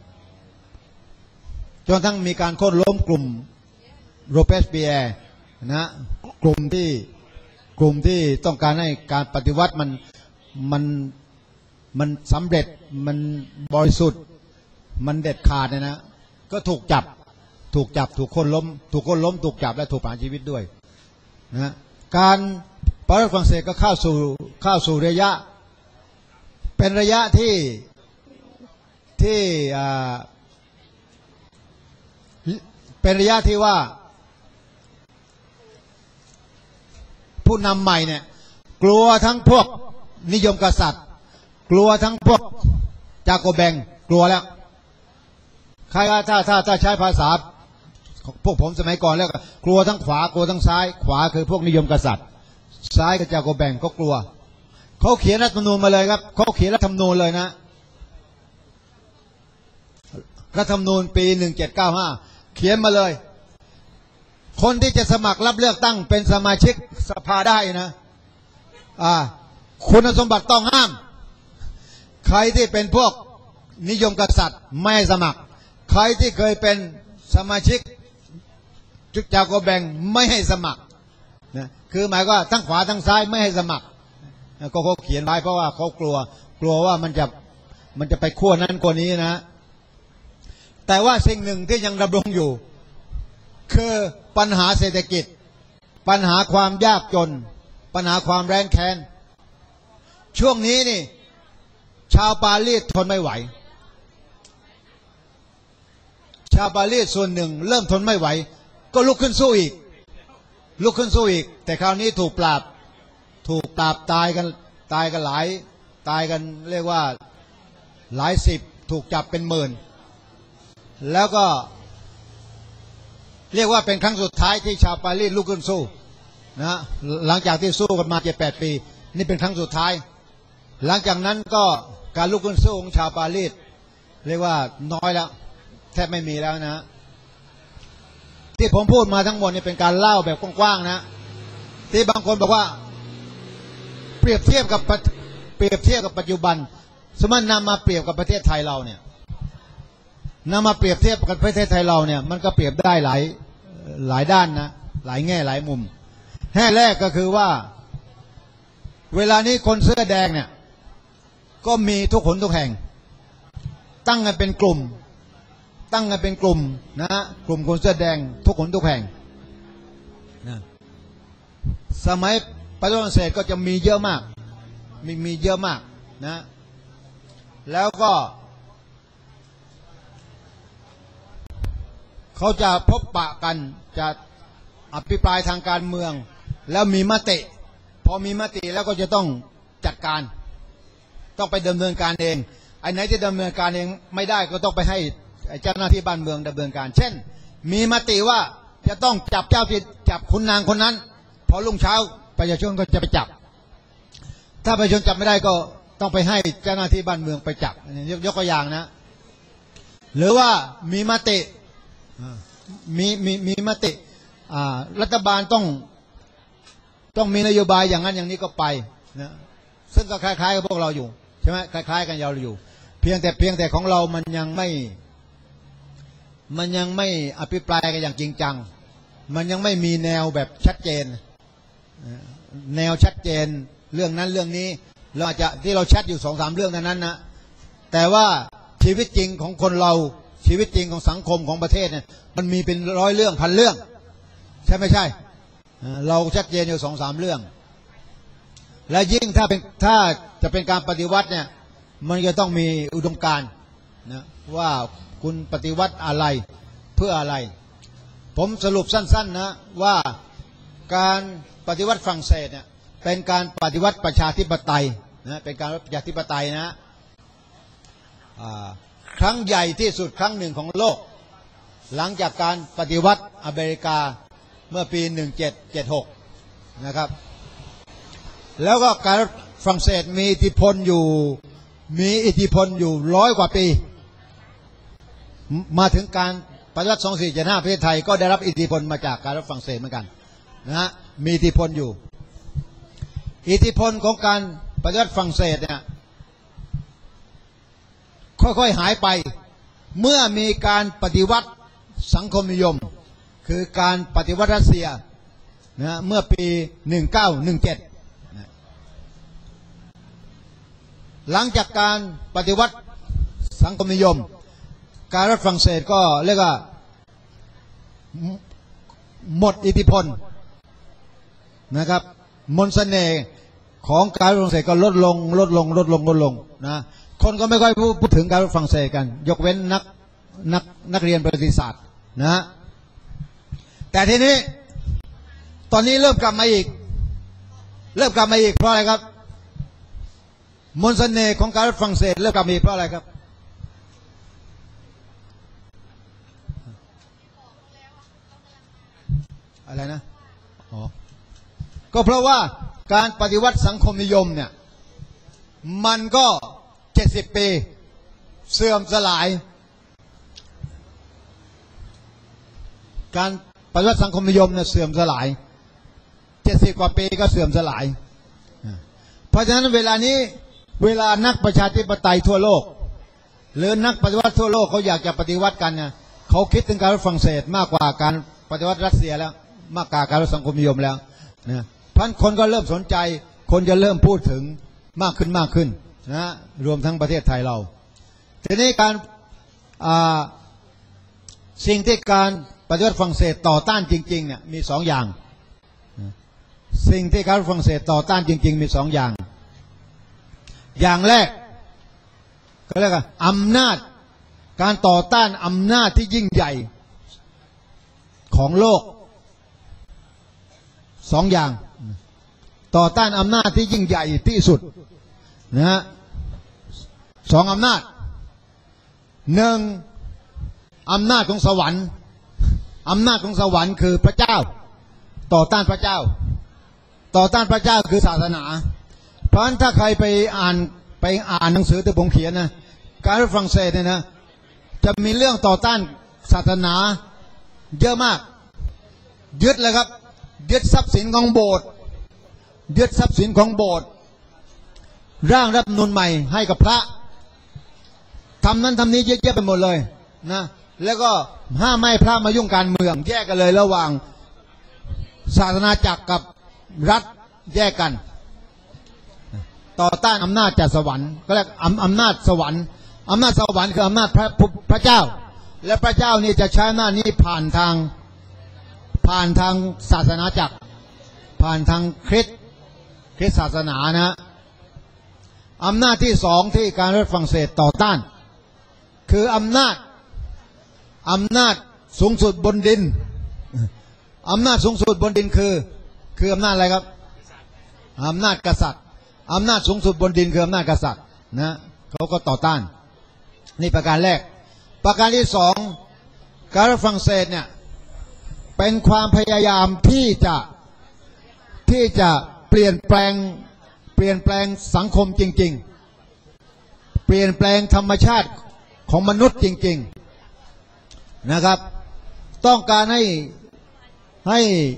กลุ่มโรเบสเปียร์นะกลุ่มที่ต้องการให้การปฏิวัติมันสำเร็จมันบริสุทธิ์มันเด็ดขาดนะก็ถูกคนล้มถูกจับและถูกประหารชีวิตด้วยนะการปฏิวัติฝรั่งเศสก็เข้าสู่ระยะเป็นระยะที่เป็นระยะที่ว่าผู้นำใหม่เนี่ยกลัวทั้งพวกนิยมกษัตริย์กลัวทั้งพวกจากโกแบงกลัวแล้วใครถ้าใช้ภาษาพวกผมสมัยก่อนแล้วก็กลัวทั้งขวากลัวทั้งซ้ายขวาคือพวกนิยมกษัตริย์ซ้ายกับจากโกแบงก็กลัวเขาเขียนรัฐธรรมนูญมาเลยครับเขาเขียนรัฐธรรมนูญเลยนะรัฐธรรมนูญปี1795เขียนมาเลยคนที่จะสมัครรับเลือกตั้งเป็นสมาชิกสภาได้นะคุณสมบัติต้องห้ามใครที่เป็นพวกนิยมกษัตริย์ไม่สมัครใครที่เคยเป็นสมาชิกจุดจากโกแบงไม่ให้สมัครนะคือหมายว่าทั้งขวาทั้งซ้ายไม่ให้สมัครก็เขาเขียนไว้เพราะว่าเขากลัวว่ามันจะไปขั้วนั้นขั้วนี้นะแต่ว่าสิ่งหนึ่งที่ยังดำรงอยู่คือปัญหาเศรษฐกิจปัญหาความยากจนปัญหาความแร้นแค้นช่วงนี้นี่ชาวปารีสทนไม่ไหวชาวปารีสส่วนหนึ่งเริ่มทนไม่ไหวก็ลุกขึ้นสู้อีกแต่คราวนี้ถูกปราบตายกันหลายเรียกว่าหลายสิบถูกจับเป็นหมื่นแล้วก็เรียกว่าเป็นครั้งสุดท้ายที่ชาวปารีสลุกขึ้นสู้นะหลังจากที่สู้กันมา7-8 ปีนี่เป็นครั้งสุดท้ายหลังจากนั้นก็การลุกขึ้นสู้ของชาวปารีสเรียกว่าน้อยแล้วแทบไม่มีแล้วนะที่ผมพูดมาทั้งหมดนี่เป็นการเล่าแบบกว้างๆนะที่บางคนบอกว่าเปรียบเทียบกับปัจจุบันสมมตินำมาเปรียบกับประเทศไทยเราเนี่ยนำมาเปรียบเทียบกับประเทศไทยเราเนี่ยมันก็เปรียบได้หลายด้านนะหลายแง่หลายมุมแง่แรกก็คือว่าเวลานี้คนเสื้อแดงเนี่ยก็มีทุกหนทุกแห่งตั้งกันเป็นกลุ่มนะกลุ่มคนเสื้อแดงทุกหนทุกแห่งนะสมัยปฏิวัติฝรั่งเศสก็จะมีเยอะมากมีเยอะมากนะแล้วก็เขาจะพบปะกันจะอภิปรายทางการเมืองแล้วมีมติพอมีมติแล้วก็จะต้องจัดการต้องไปดำเนินการเองไอ้ไหนที่ดำเนินการเองไม่ได้ก็ต้องไปให้เจ้าหน้าที่บ้านเมืองดำเนินการเช่นมีมติว่าจะต้องจับคุณนางคนนั้นพอรุ่งเช้าประชาชนก็จะไปจับถ้าประชาชนจับไม่ได้ก็ต้องไปให้เจ้าหน้าที่บ้านเมืองไปจับยกตัวอย่างนะหรือว่ามีมติมีมติรัฐบาลต้องมีนโยบายอย่างนั้นอย่างนี้ก็ไปนะซึ่งก็คล้ายๆกับพวกเราอยู่ใช่ไหมคล้ายๆกันเราอยู่เพียงแต่ของเรามันยังไม่อภิปรายกันอย่างจริงจังมันยังไม่มีแนวแบบชัดเจนเรื่องนั้นเรื่องนี้เราอาจจะที่เราแชทอยู่2-3 เรื่องนั้นนะแต่ว่าชีวิตจริงของคนเราชีวิตจริงของสังคมของประเทศเนี่ยมันมีเป็น100 เรื่อง1,000 เรื่องใช่ไม่ใช่เราชัดเจนอยู่2-3 เรื่องและยิ่งถ้าจะเป็นการปฏิวัติเนี่ยมันจะต้องมีอุดมการณ์นะว่าคุณปฏิวัติอะไรเพื่ออะไรผมสรุปสั้นๆนะว่าการปฏิวัติฝรั่งเศสเนี่ยเป็นการปฏิวัติประชาธิปไตยนะเป็นการประชาธิปไตยนะครั้งใหญ่ที่สุดครั้งหนึ่งของโลกหลังจากการปฏิวัติอเมริกาเมื่อปี1776นะครับแล้วก็การฝรั่งเศสมีอิทธิพลอยู่มีอิทธิพลอยู่100 กว่าปีมาถึงการปฏิวัติ2475ประเทศไทยก็ได้รับอิทธิพลมาจากการรับฝรั่งเศสเหมือนกันนะฮะมีอิทธิพลอยู่อิทธิพลของการปฏิวัติฝรั่งเศสเนี่ยค่อยๆหายไปเมื่อมีการปฏิวัติสังคมนิยมคือการปฏิวัติรัสเซียนะเมื่อปี 1917นะหลังจากการปฏิวัติสังคมนิยมการรัฐฝรั่งเศสก็เรียกว่าหมดอิทธิพลนะครับมนต์เสน่ห์ของการรัฐฝรั่งเศสก็ลดลงนะคนก็ไม่ค่อยพูดถึงการรัฐฝรั่งเศสกันยกเว้นนักเรียนประวัติศาสตร์นะแต่ทีนี้ตอนนี้เริ่มกลับมาอีกเพราะอะไรครับมนต์เสน่ห์ของการรัฐฝรั่งเศสเริ่มกลับมาอีกเพราะอะไรครับอะไรนะอ๋อก็เพราะว่าการปฏิวัติสังคมนิยมเนี่ยมันก็70 ปีเสื่อมสลายการปฏิวัติสังคมนิยมเนี่ยเสื่อมสลาย70 กว่าปีก็เสื่อมสลายเพราะฉะนั้นเวลานี้เวลานักประชาธิปไตยทั่วโลกหรือนักปฏิวัติทั่วโลกเขาอยากจะปฏิวัติกันเนี่ยเขาคิดถึงการฝรั่งเศสมากกว่าการปฏิวัติรัสเซียแล้วมากกว่าการสังคมนิยมแล้วนะพันคนก็เริ่มสนใจคนจะเริ่มพูดถึงมากขึ้นนะรวมทั้งประเทศไทยเราทีนี้การสิ่งที่การปฏิวัติฝรั่งเศสต่อต้านจริงๆเนี่ยมี2 อย่างสิ่งที่การฝรั่งเศสต่อต้านจริงๆมี2 อย่างอย่างแรกก็เรียกว่าอำนาจการต่อต้านอำนาจที่ยิ่งใหญ่ของโลก2 อย่างต่อต้านอำนาจที่ยิ่งใหญ่ที่สุดนะฮะ2 อำนาจ1อำนาจของสวรรค์อำนาจของสวรรค์คือพระเจ้าต่อต้านพระเจ้าคือศาสนาเพราะฉะนั้นถ้าใครไปอ่านหนังสือที่ผมเขียนนะการฝรั่งเศสเนี่ยนะจะมีเรื่องต่อต้านศาสนาเยอะมากยึดเลยครับยึดทรัพย์สินของโบสถ์ร่างรัฐธรรมนูญใหม่ให้กับพระทำนั้นทำนี้เยอะๆไปหมดเลยนะแล้วก็ห้ามไม่ให้พระมายุ่งการเมืองแยกกันเลยระหว่างศาสนาจักรกับรัฐแยกกันต่อต้านอำนาจจากสวรรค์ก็เรียกอำนาจสวรรค์คืออำนาจพระเจ้าและพระเจ้านี่จะใช้อำนาจนี้ผ่านทางศาสนาจักรผ่านทางคริสต์ศาสนานะอำนาจที่2ที่การรัฐฝรั่งเศสต่อต้านคืออำนาจสูงสุดบนดินอำนาจสูงสุดบนดินคืออำนาจอะไรครับอำนาจกษัตริย์อำนาจสูงสุดบนดินคืออำนาจกษัตริย์นะเขาก็ต่อต้านนี่ประการแรกประการที่2การรัฐฝรั่งเศสเนี่ยเป็นความพยายามที่จะเปลี่ยนแปลงสังคมจริงๆเปลี่ยนแปลงธรรมชาติของมนุษย์จริงๆนะครับต้องการให้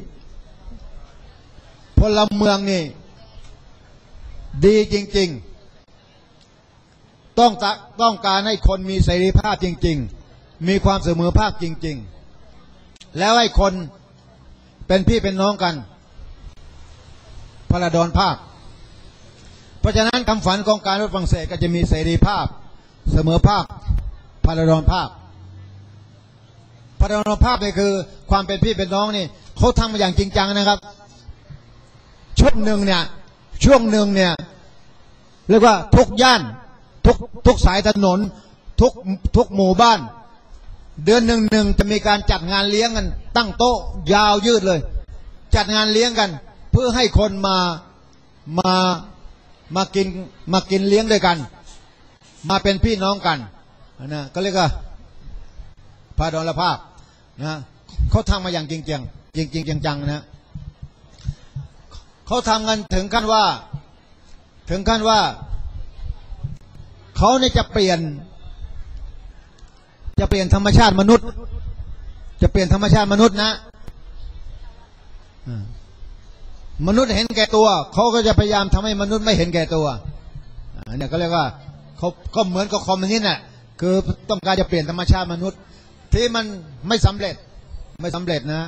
พลเมืองนี่ดีจริงๆต้องการให้คนมีเสรีภาพจริงๆมีความเสมอภาคจริงๆแล้วให้คนเป็นพี่เป็นน้องกันพลดรภาคเพราะฉะนั้นคำฝันของการรัฐฝรั่งเศสก็จะมีเสรีภาพเสมอภาคพลดรภาคนี่คือความเป็นพี่เป็นน้องนี่เขาทำมาอย่างจริงจังนะครับช่วงหนึ่งเนี่ยเรียกว่าทุกย่านทุกสายถนนทุกหมู่บ้านเดือนหนึ่งจะมีการจัดงานเลี้ยงกันตั้งโต๊ะยาวยืดเลยจัดงานเลี้ยงกันเพื่อให้คนมากินเลี้ยงด้วยกันมาเป็นพี่น้องกันนะก็เรียกว่าพลดรภาคนะเขาทำมาอย่างจริงจังนะเขาทำกันถึงขั้นว่าเขาเนี่ยจะเปลี่ยนธรรมชาติมนุษย์จะเปลี่ยนธรรมชาติมนุษย์นะมนุษย์เห็นแก่ตัวเขาก็จะพยายามทำให้มนุษย์ไม่เห็นแก่ตัวเนี่ยก็เรียกว่าเขาก็เหมือนกับคอมมิวนิสต์น่ะคือต้องการจะเปลี่ยนธรรมชาติมนุษย์ที่มันไม่สำเร็จนะ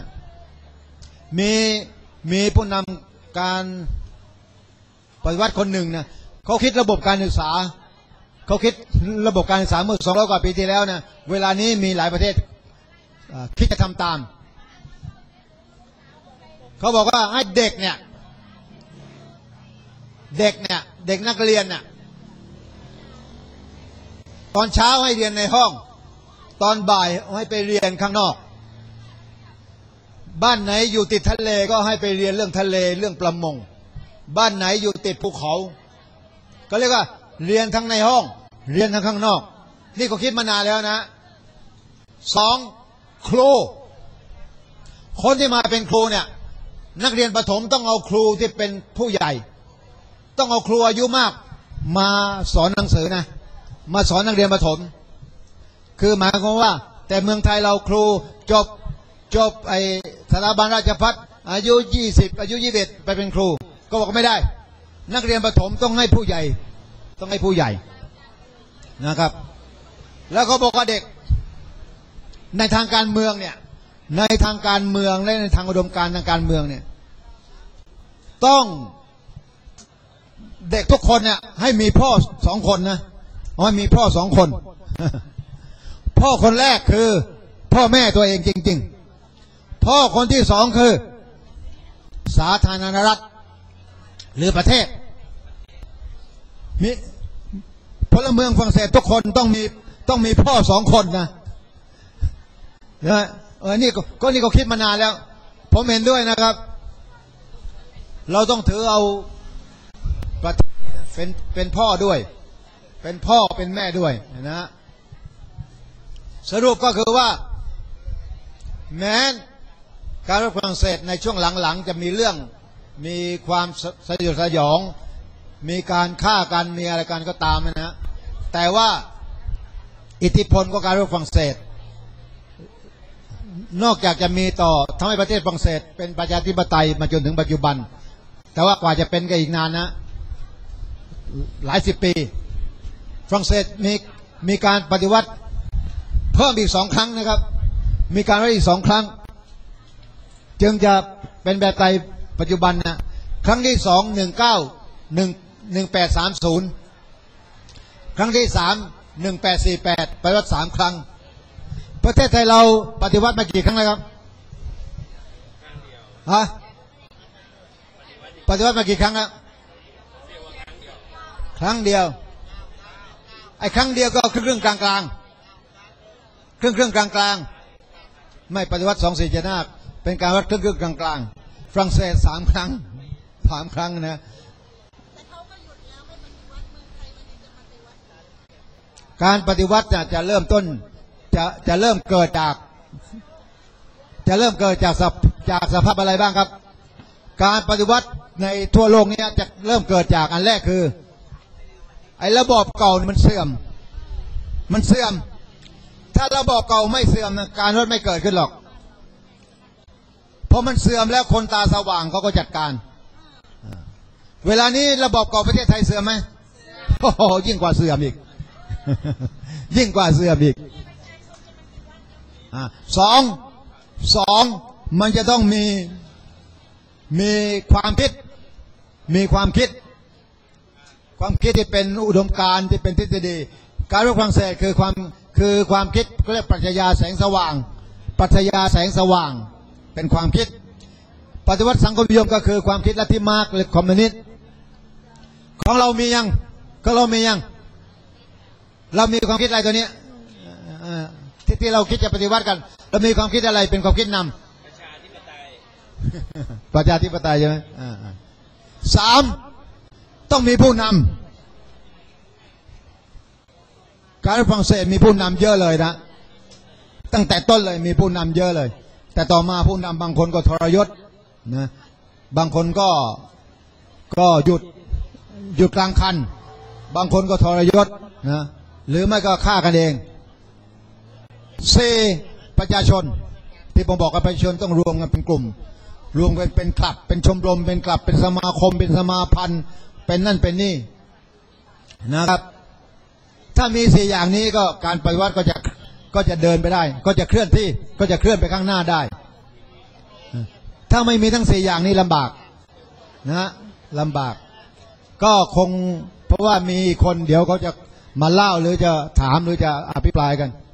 มีผู้นำการปฏิวัติคนหนึ่งนะเขาคิดระบบการศึกษาเมื่อ200 กว่าปีที่แล้วนะเวลานี้มีหลายประเทศคิดจะทำตามเขาบอกว่าให้เด็กนักเรียนน่ะตอนเช้าให้เรียนในห้องตอนบ่ายให้ไปเรียนข้างนอกบ้านไหนอยู่ติดทะเลก็ให้ไปเรียนเรื่องทะเลเรื่องประมงบ้านไหนอยู่ติดภูเขาก็เรียกว่าเรียนทั้งในห้องเรียนทั้งข้างนอกนี่ก็คิดมานานแล้วนะ2ครูคนที่มาเป็นครูเนี่ยนักเรียนประถมต้องเอาครูที่เป็นผู้ใหญ่ต้องเอาครูอายุมากมาสอนหนังสือนะมาสอนนักเรียนประถมคือหมายความว่าแต่เมืองไทยเราครูจบไอสถาบันราชภัฏอายุ20อายุ21ไปเป็นครูก็บอกไม่ได้นักเรียนประถมต้องให้ผู้ใหญ่นะครับแล้วเขาบอกว่าเด็กในทางการเมืองเนี่ยในทางการเมืองและในทางอุดมการณ์ทางการเมืองเนี่ยต้องเด็กทุกคนเนี่ยให้มีพ่อ2 คนนะให้มีพ่อ2 คนพ่อคนแรกคือพ่อแม่ตัวเองจริงๆพ่อคนที่2คือสาธารณรัฐหรือประเทศมีพลเมืองฝรั่งเศสทุกคนต้องมีพ่อ2 คนนะนี่ก็คิดมานานแล้วผมเห็นด้วยนะครับเราต้องถือเอาเป็นพ่อด้วยเป็นพ่อเป็นแม่ด้วยนะสรุปก็คือว่าแม้การรบฝรั่งเศสในช่วงหลังๆจะมีความสยดสยองมีการฆ่ากันมีอะไรกันก็ตามนะแต่ว่าอิทธิพลของการรบฝรั่งเศสนอกจากจะมีต่อทำให้ประเทศฝรั่งเศสเป็นประชาธิปไตยมาจนถึงปัจจุบันแต่ว่ากว่าจะเป็นก็อีกนานนะหลาย10 ปีฝรั่งเศสมีการปฏิวัติเพิ่มอีก2 ครั้งนะครับมีการปฏิวัติอีก2 ครั้งจึงจะเป็นแบบไทยปัจจุบันนะครั้งที่2 1830ครั้งที่3 1848ปฏิวัติ3 ครั้งประเทศไทยเราปฏิวัติมากี่ครั้งแล้วครับปฏิวัติมากี่ครั้งแล้วครั้งเดียวไอ้ครั้งเดียวก็ครึ่งกลางครึ่งกลางไม่ปฏิวัติ2475เป็นการวัดครึ่งกลางฝรั่งเศส3 ครั้งนะการปฏิวัติจะเริ่มต้นจะเริ่มเกิดจากสภาพอะไรบ้างครับการปฏิวัติในทั่วโลกนี้จะเริ่มเกิดจากอันแรกคือไอ้ระบอบเก่ามันเสื่อมถ้าระบอบเก่าไม่เสื่อมการวัดไม่เกิดขึ้นหรอกเพราะมันเสื่อมแล้วคนตาสว่างเขาก็จัดการเวลานี้ระบอบเก่าประเทศไทยเสื่อมไหมโอ้โหยิ่งกว่าเสื่อมอีกสองมันจะต้องมีความคิดที่เป็นอุดมการณ์ที่เป็นทฤษฎีการรบฝรั่งเศสคือความคิดก็เรียกปรัชญาแสงสว่างเป็นความคิดปฏิวัติสังคมนิยมก็คือความคิดลัทธิมาร์กหรือคอมมิวนิสต์ของเรามียังเรามีความคิดอะไรตัวนี้ที่เราคิดจะปฏิวัติกันเรามีความคิดอะไรเป็นความคิดนำประชาธิปไตยใช่ไหม3ต้องมีผู้นำการฝรั่งเศสมีผู้นำเยอะเลยนะตั้งแต่ต้นเลยมีผู้นำเยอะเลยแต่ต่อมาผู้นำบางคนก็ทรยศนะบางคนก็หยุดกลางคันบางคนก็ทรยศนะหรือไม่ก็ฆ่ากันเอง4ประชาชนที่ผมบอกว่าประชาชนต้องรวมกันเป็นกลุ่มรวมกันเป็นคลับเป็นชมรมเป็นคลับเป็นสมาคมเป็นสมาพันธ์เป็นนั่นเป็นนี่นะครับถ้ามี4อย่างนี้ก็การปฏิวัติก็จะเดินไปได้ก็จะเคลื่อนที่ก็จะเคลื่อนไปข้างหน้าได้ถ้าไม่มีทั้ง4อย่างนี้ลำบากนะลำบากก็คงเพราะว่ามีคนเดี๋ยวเขาจะมาเล่าหรือจะถามหรือจะอภิปรายกัน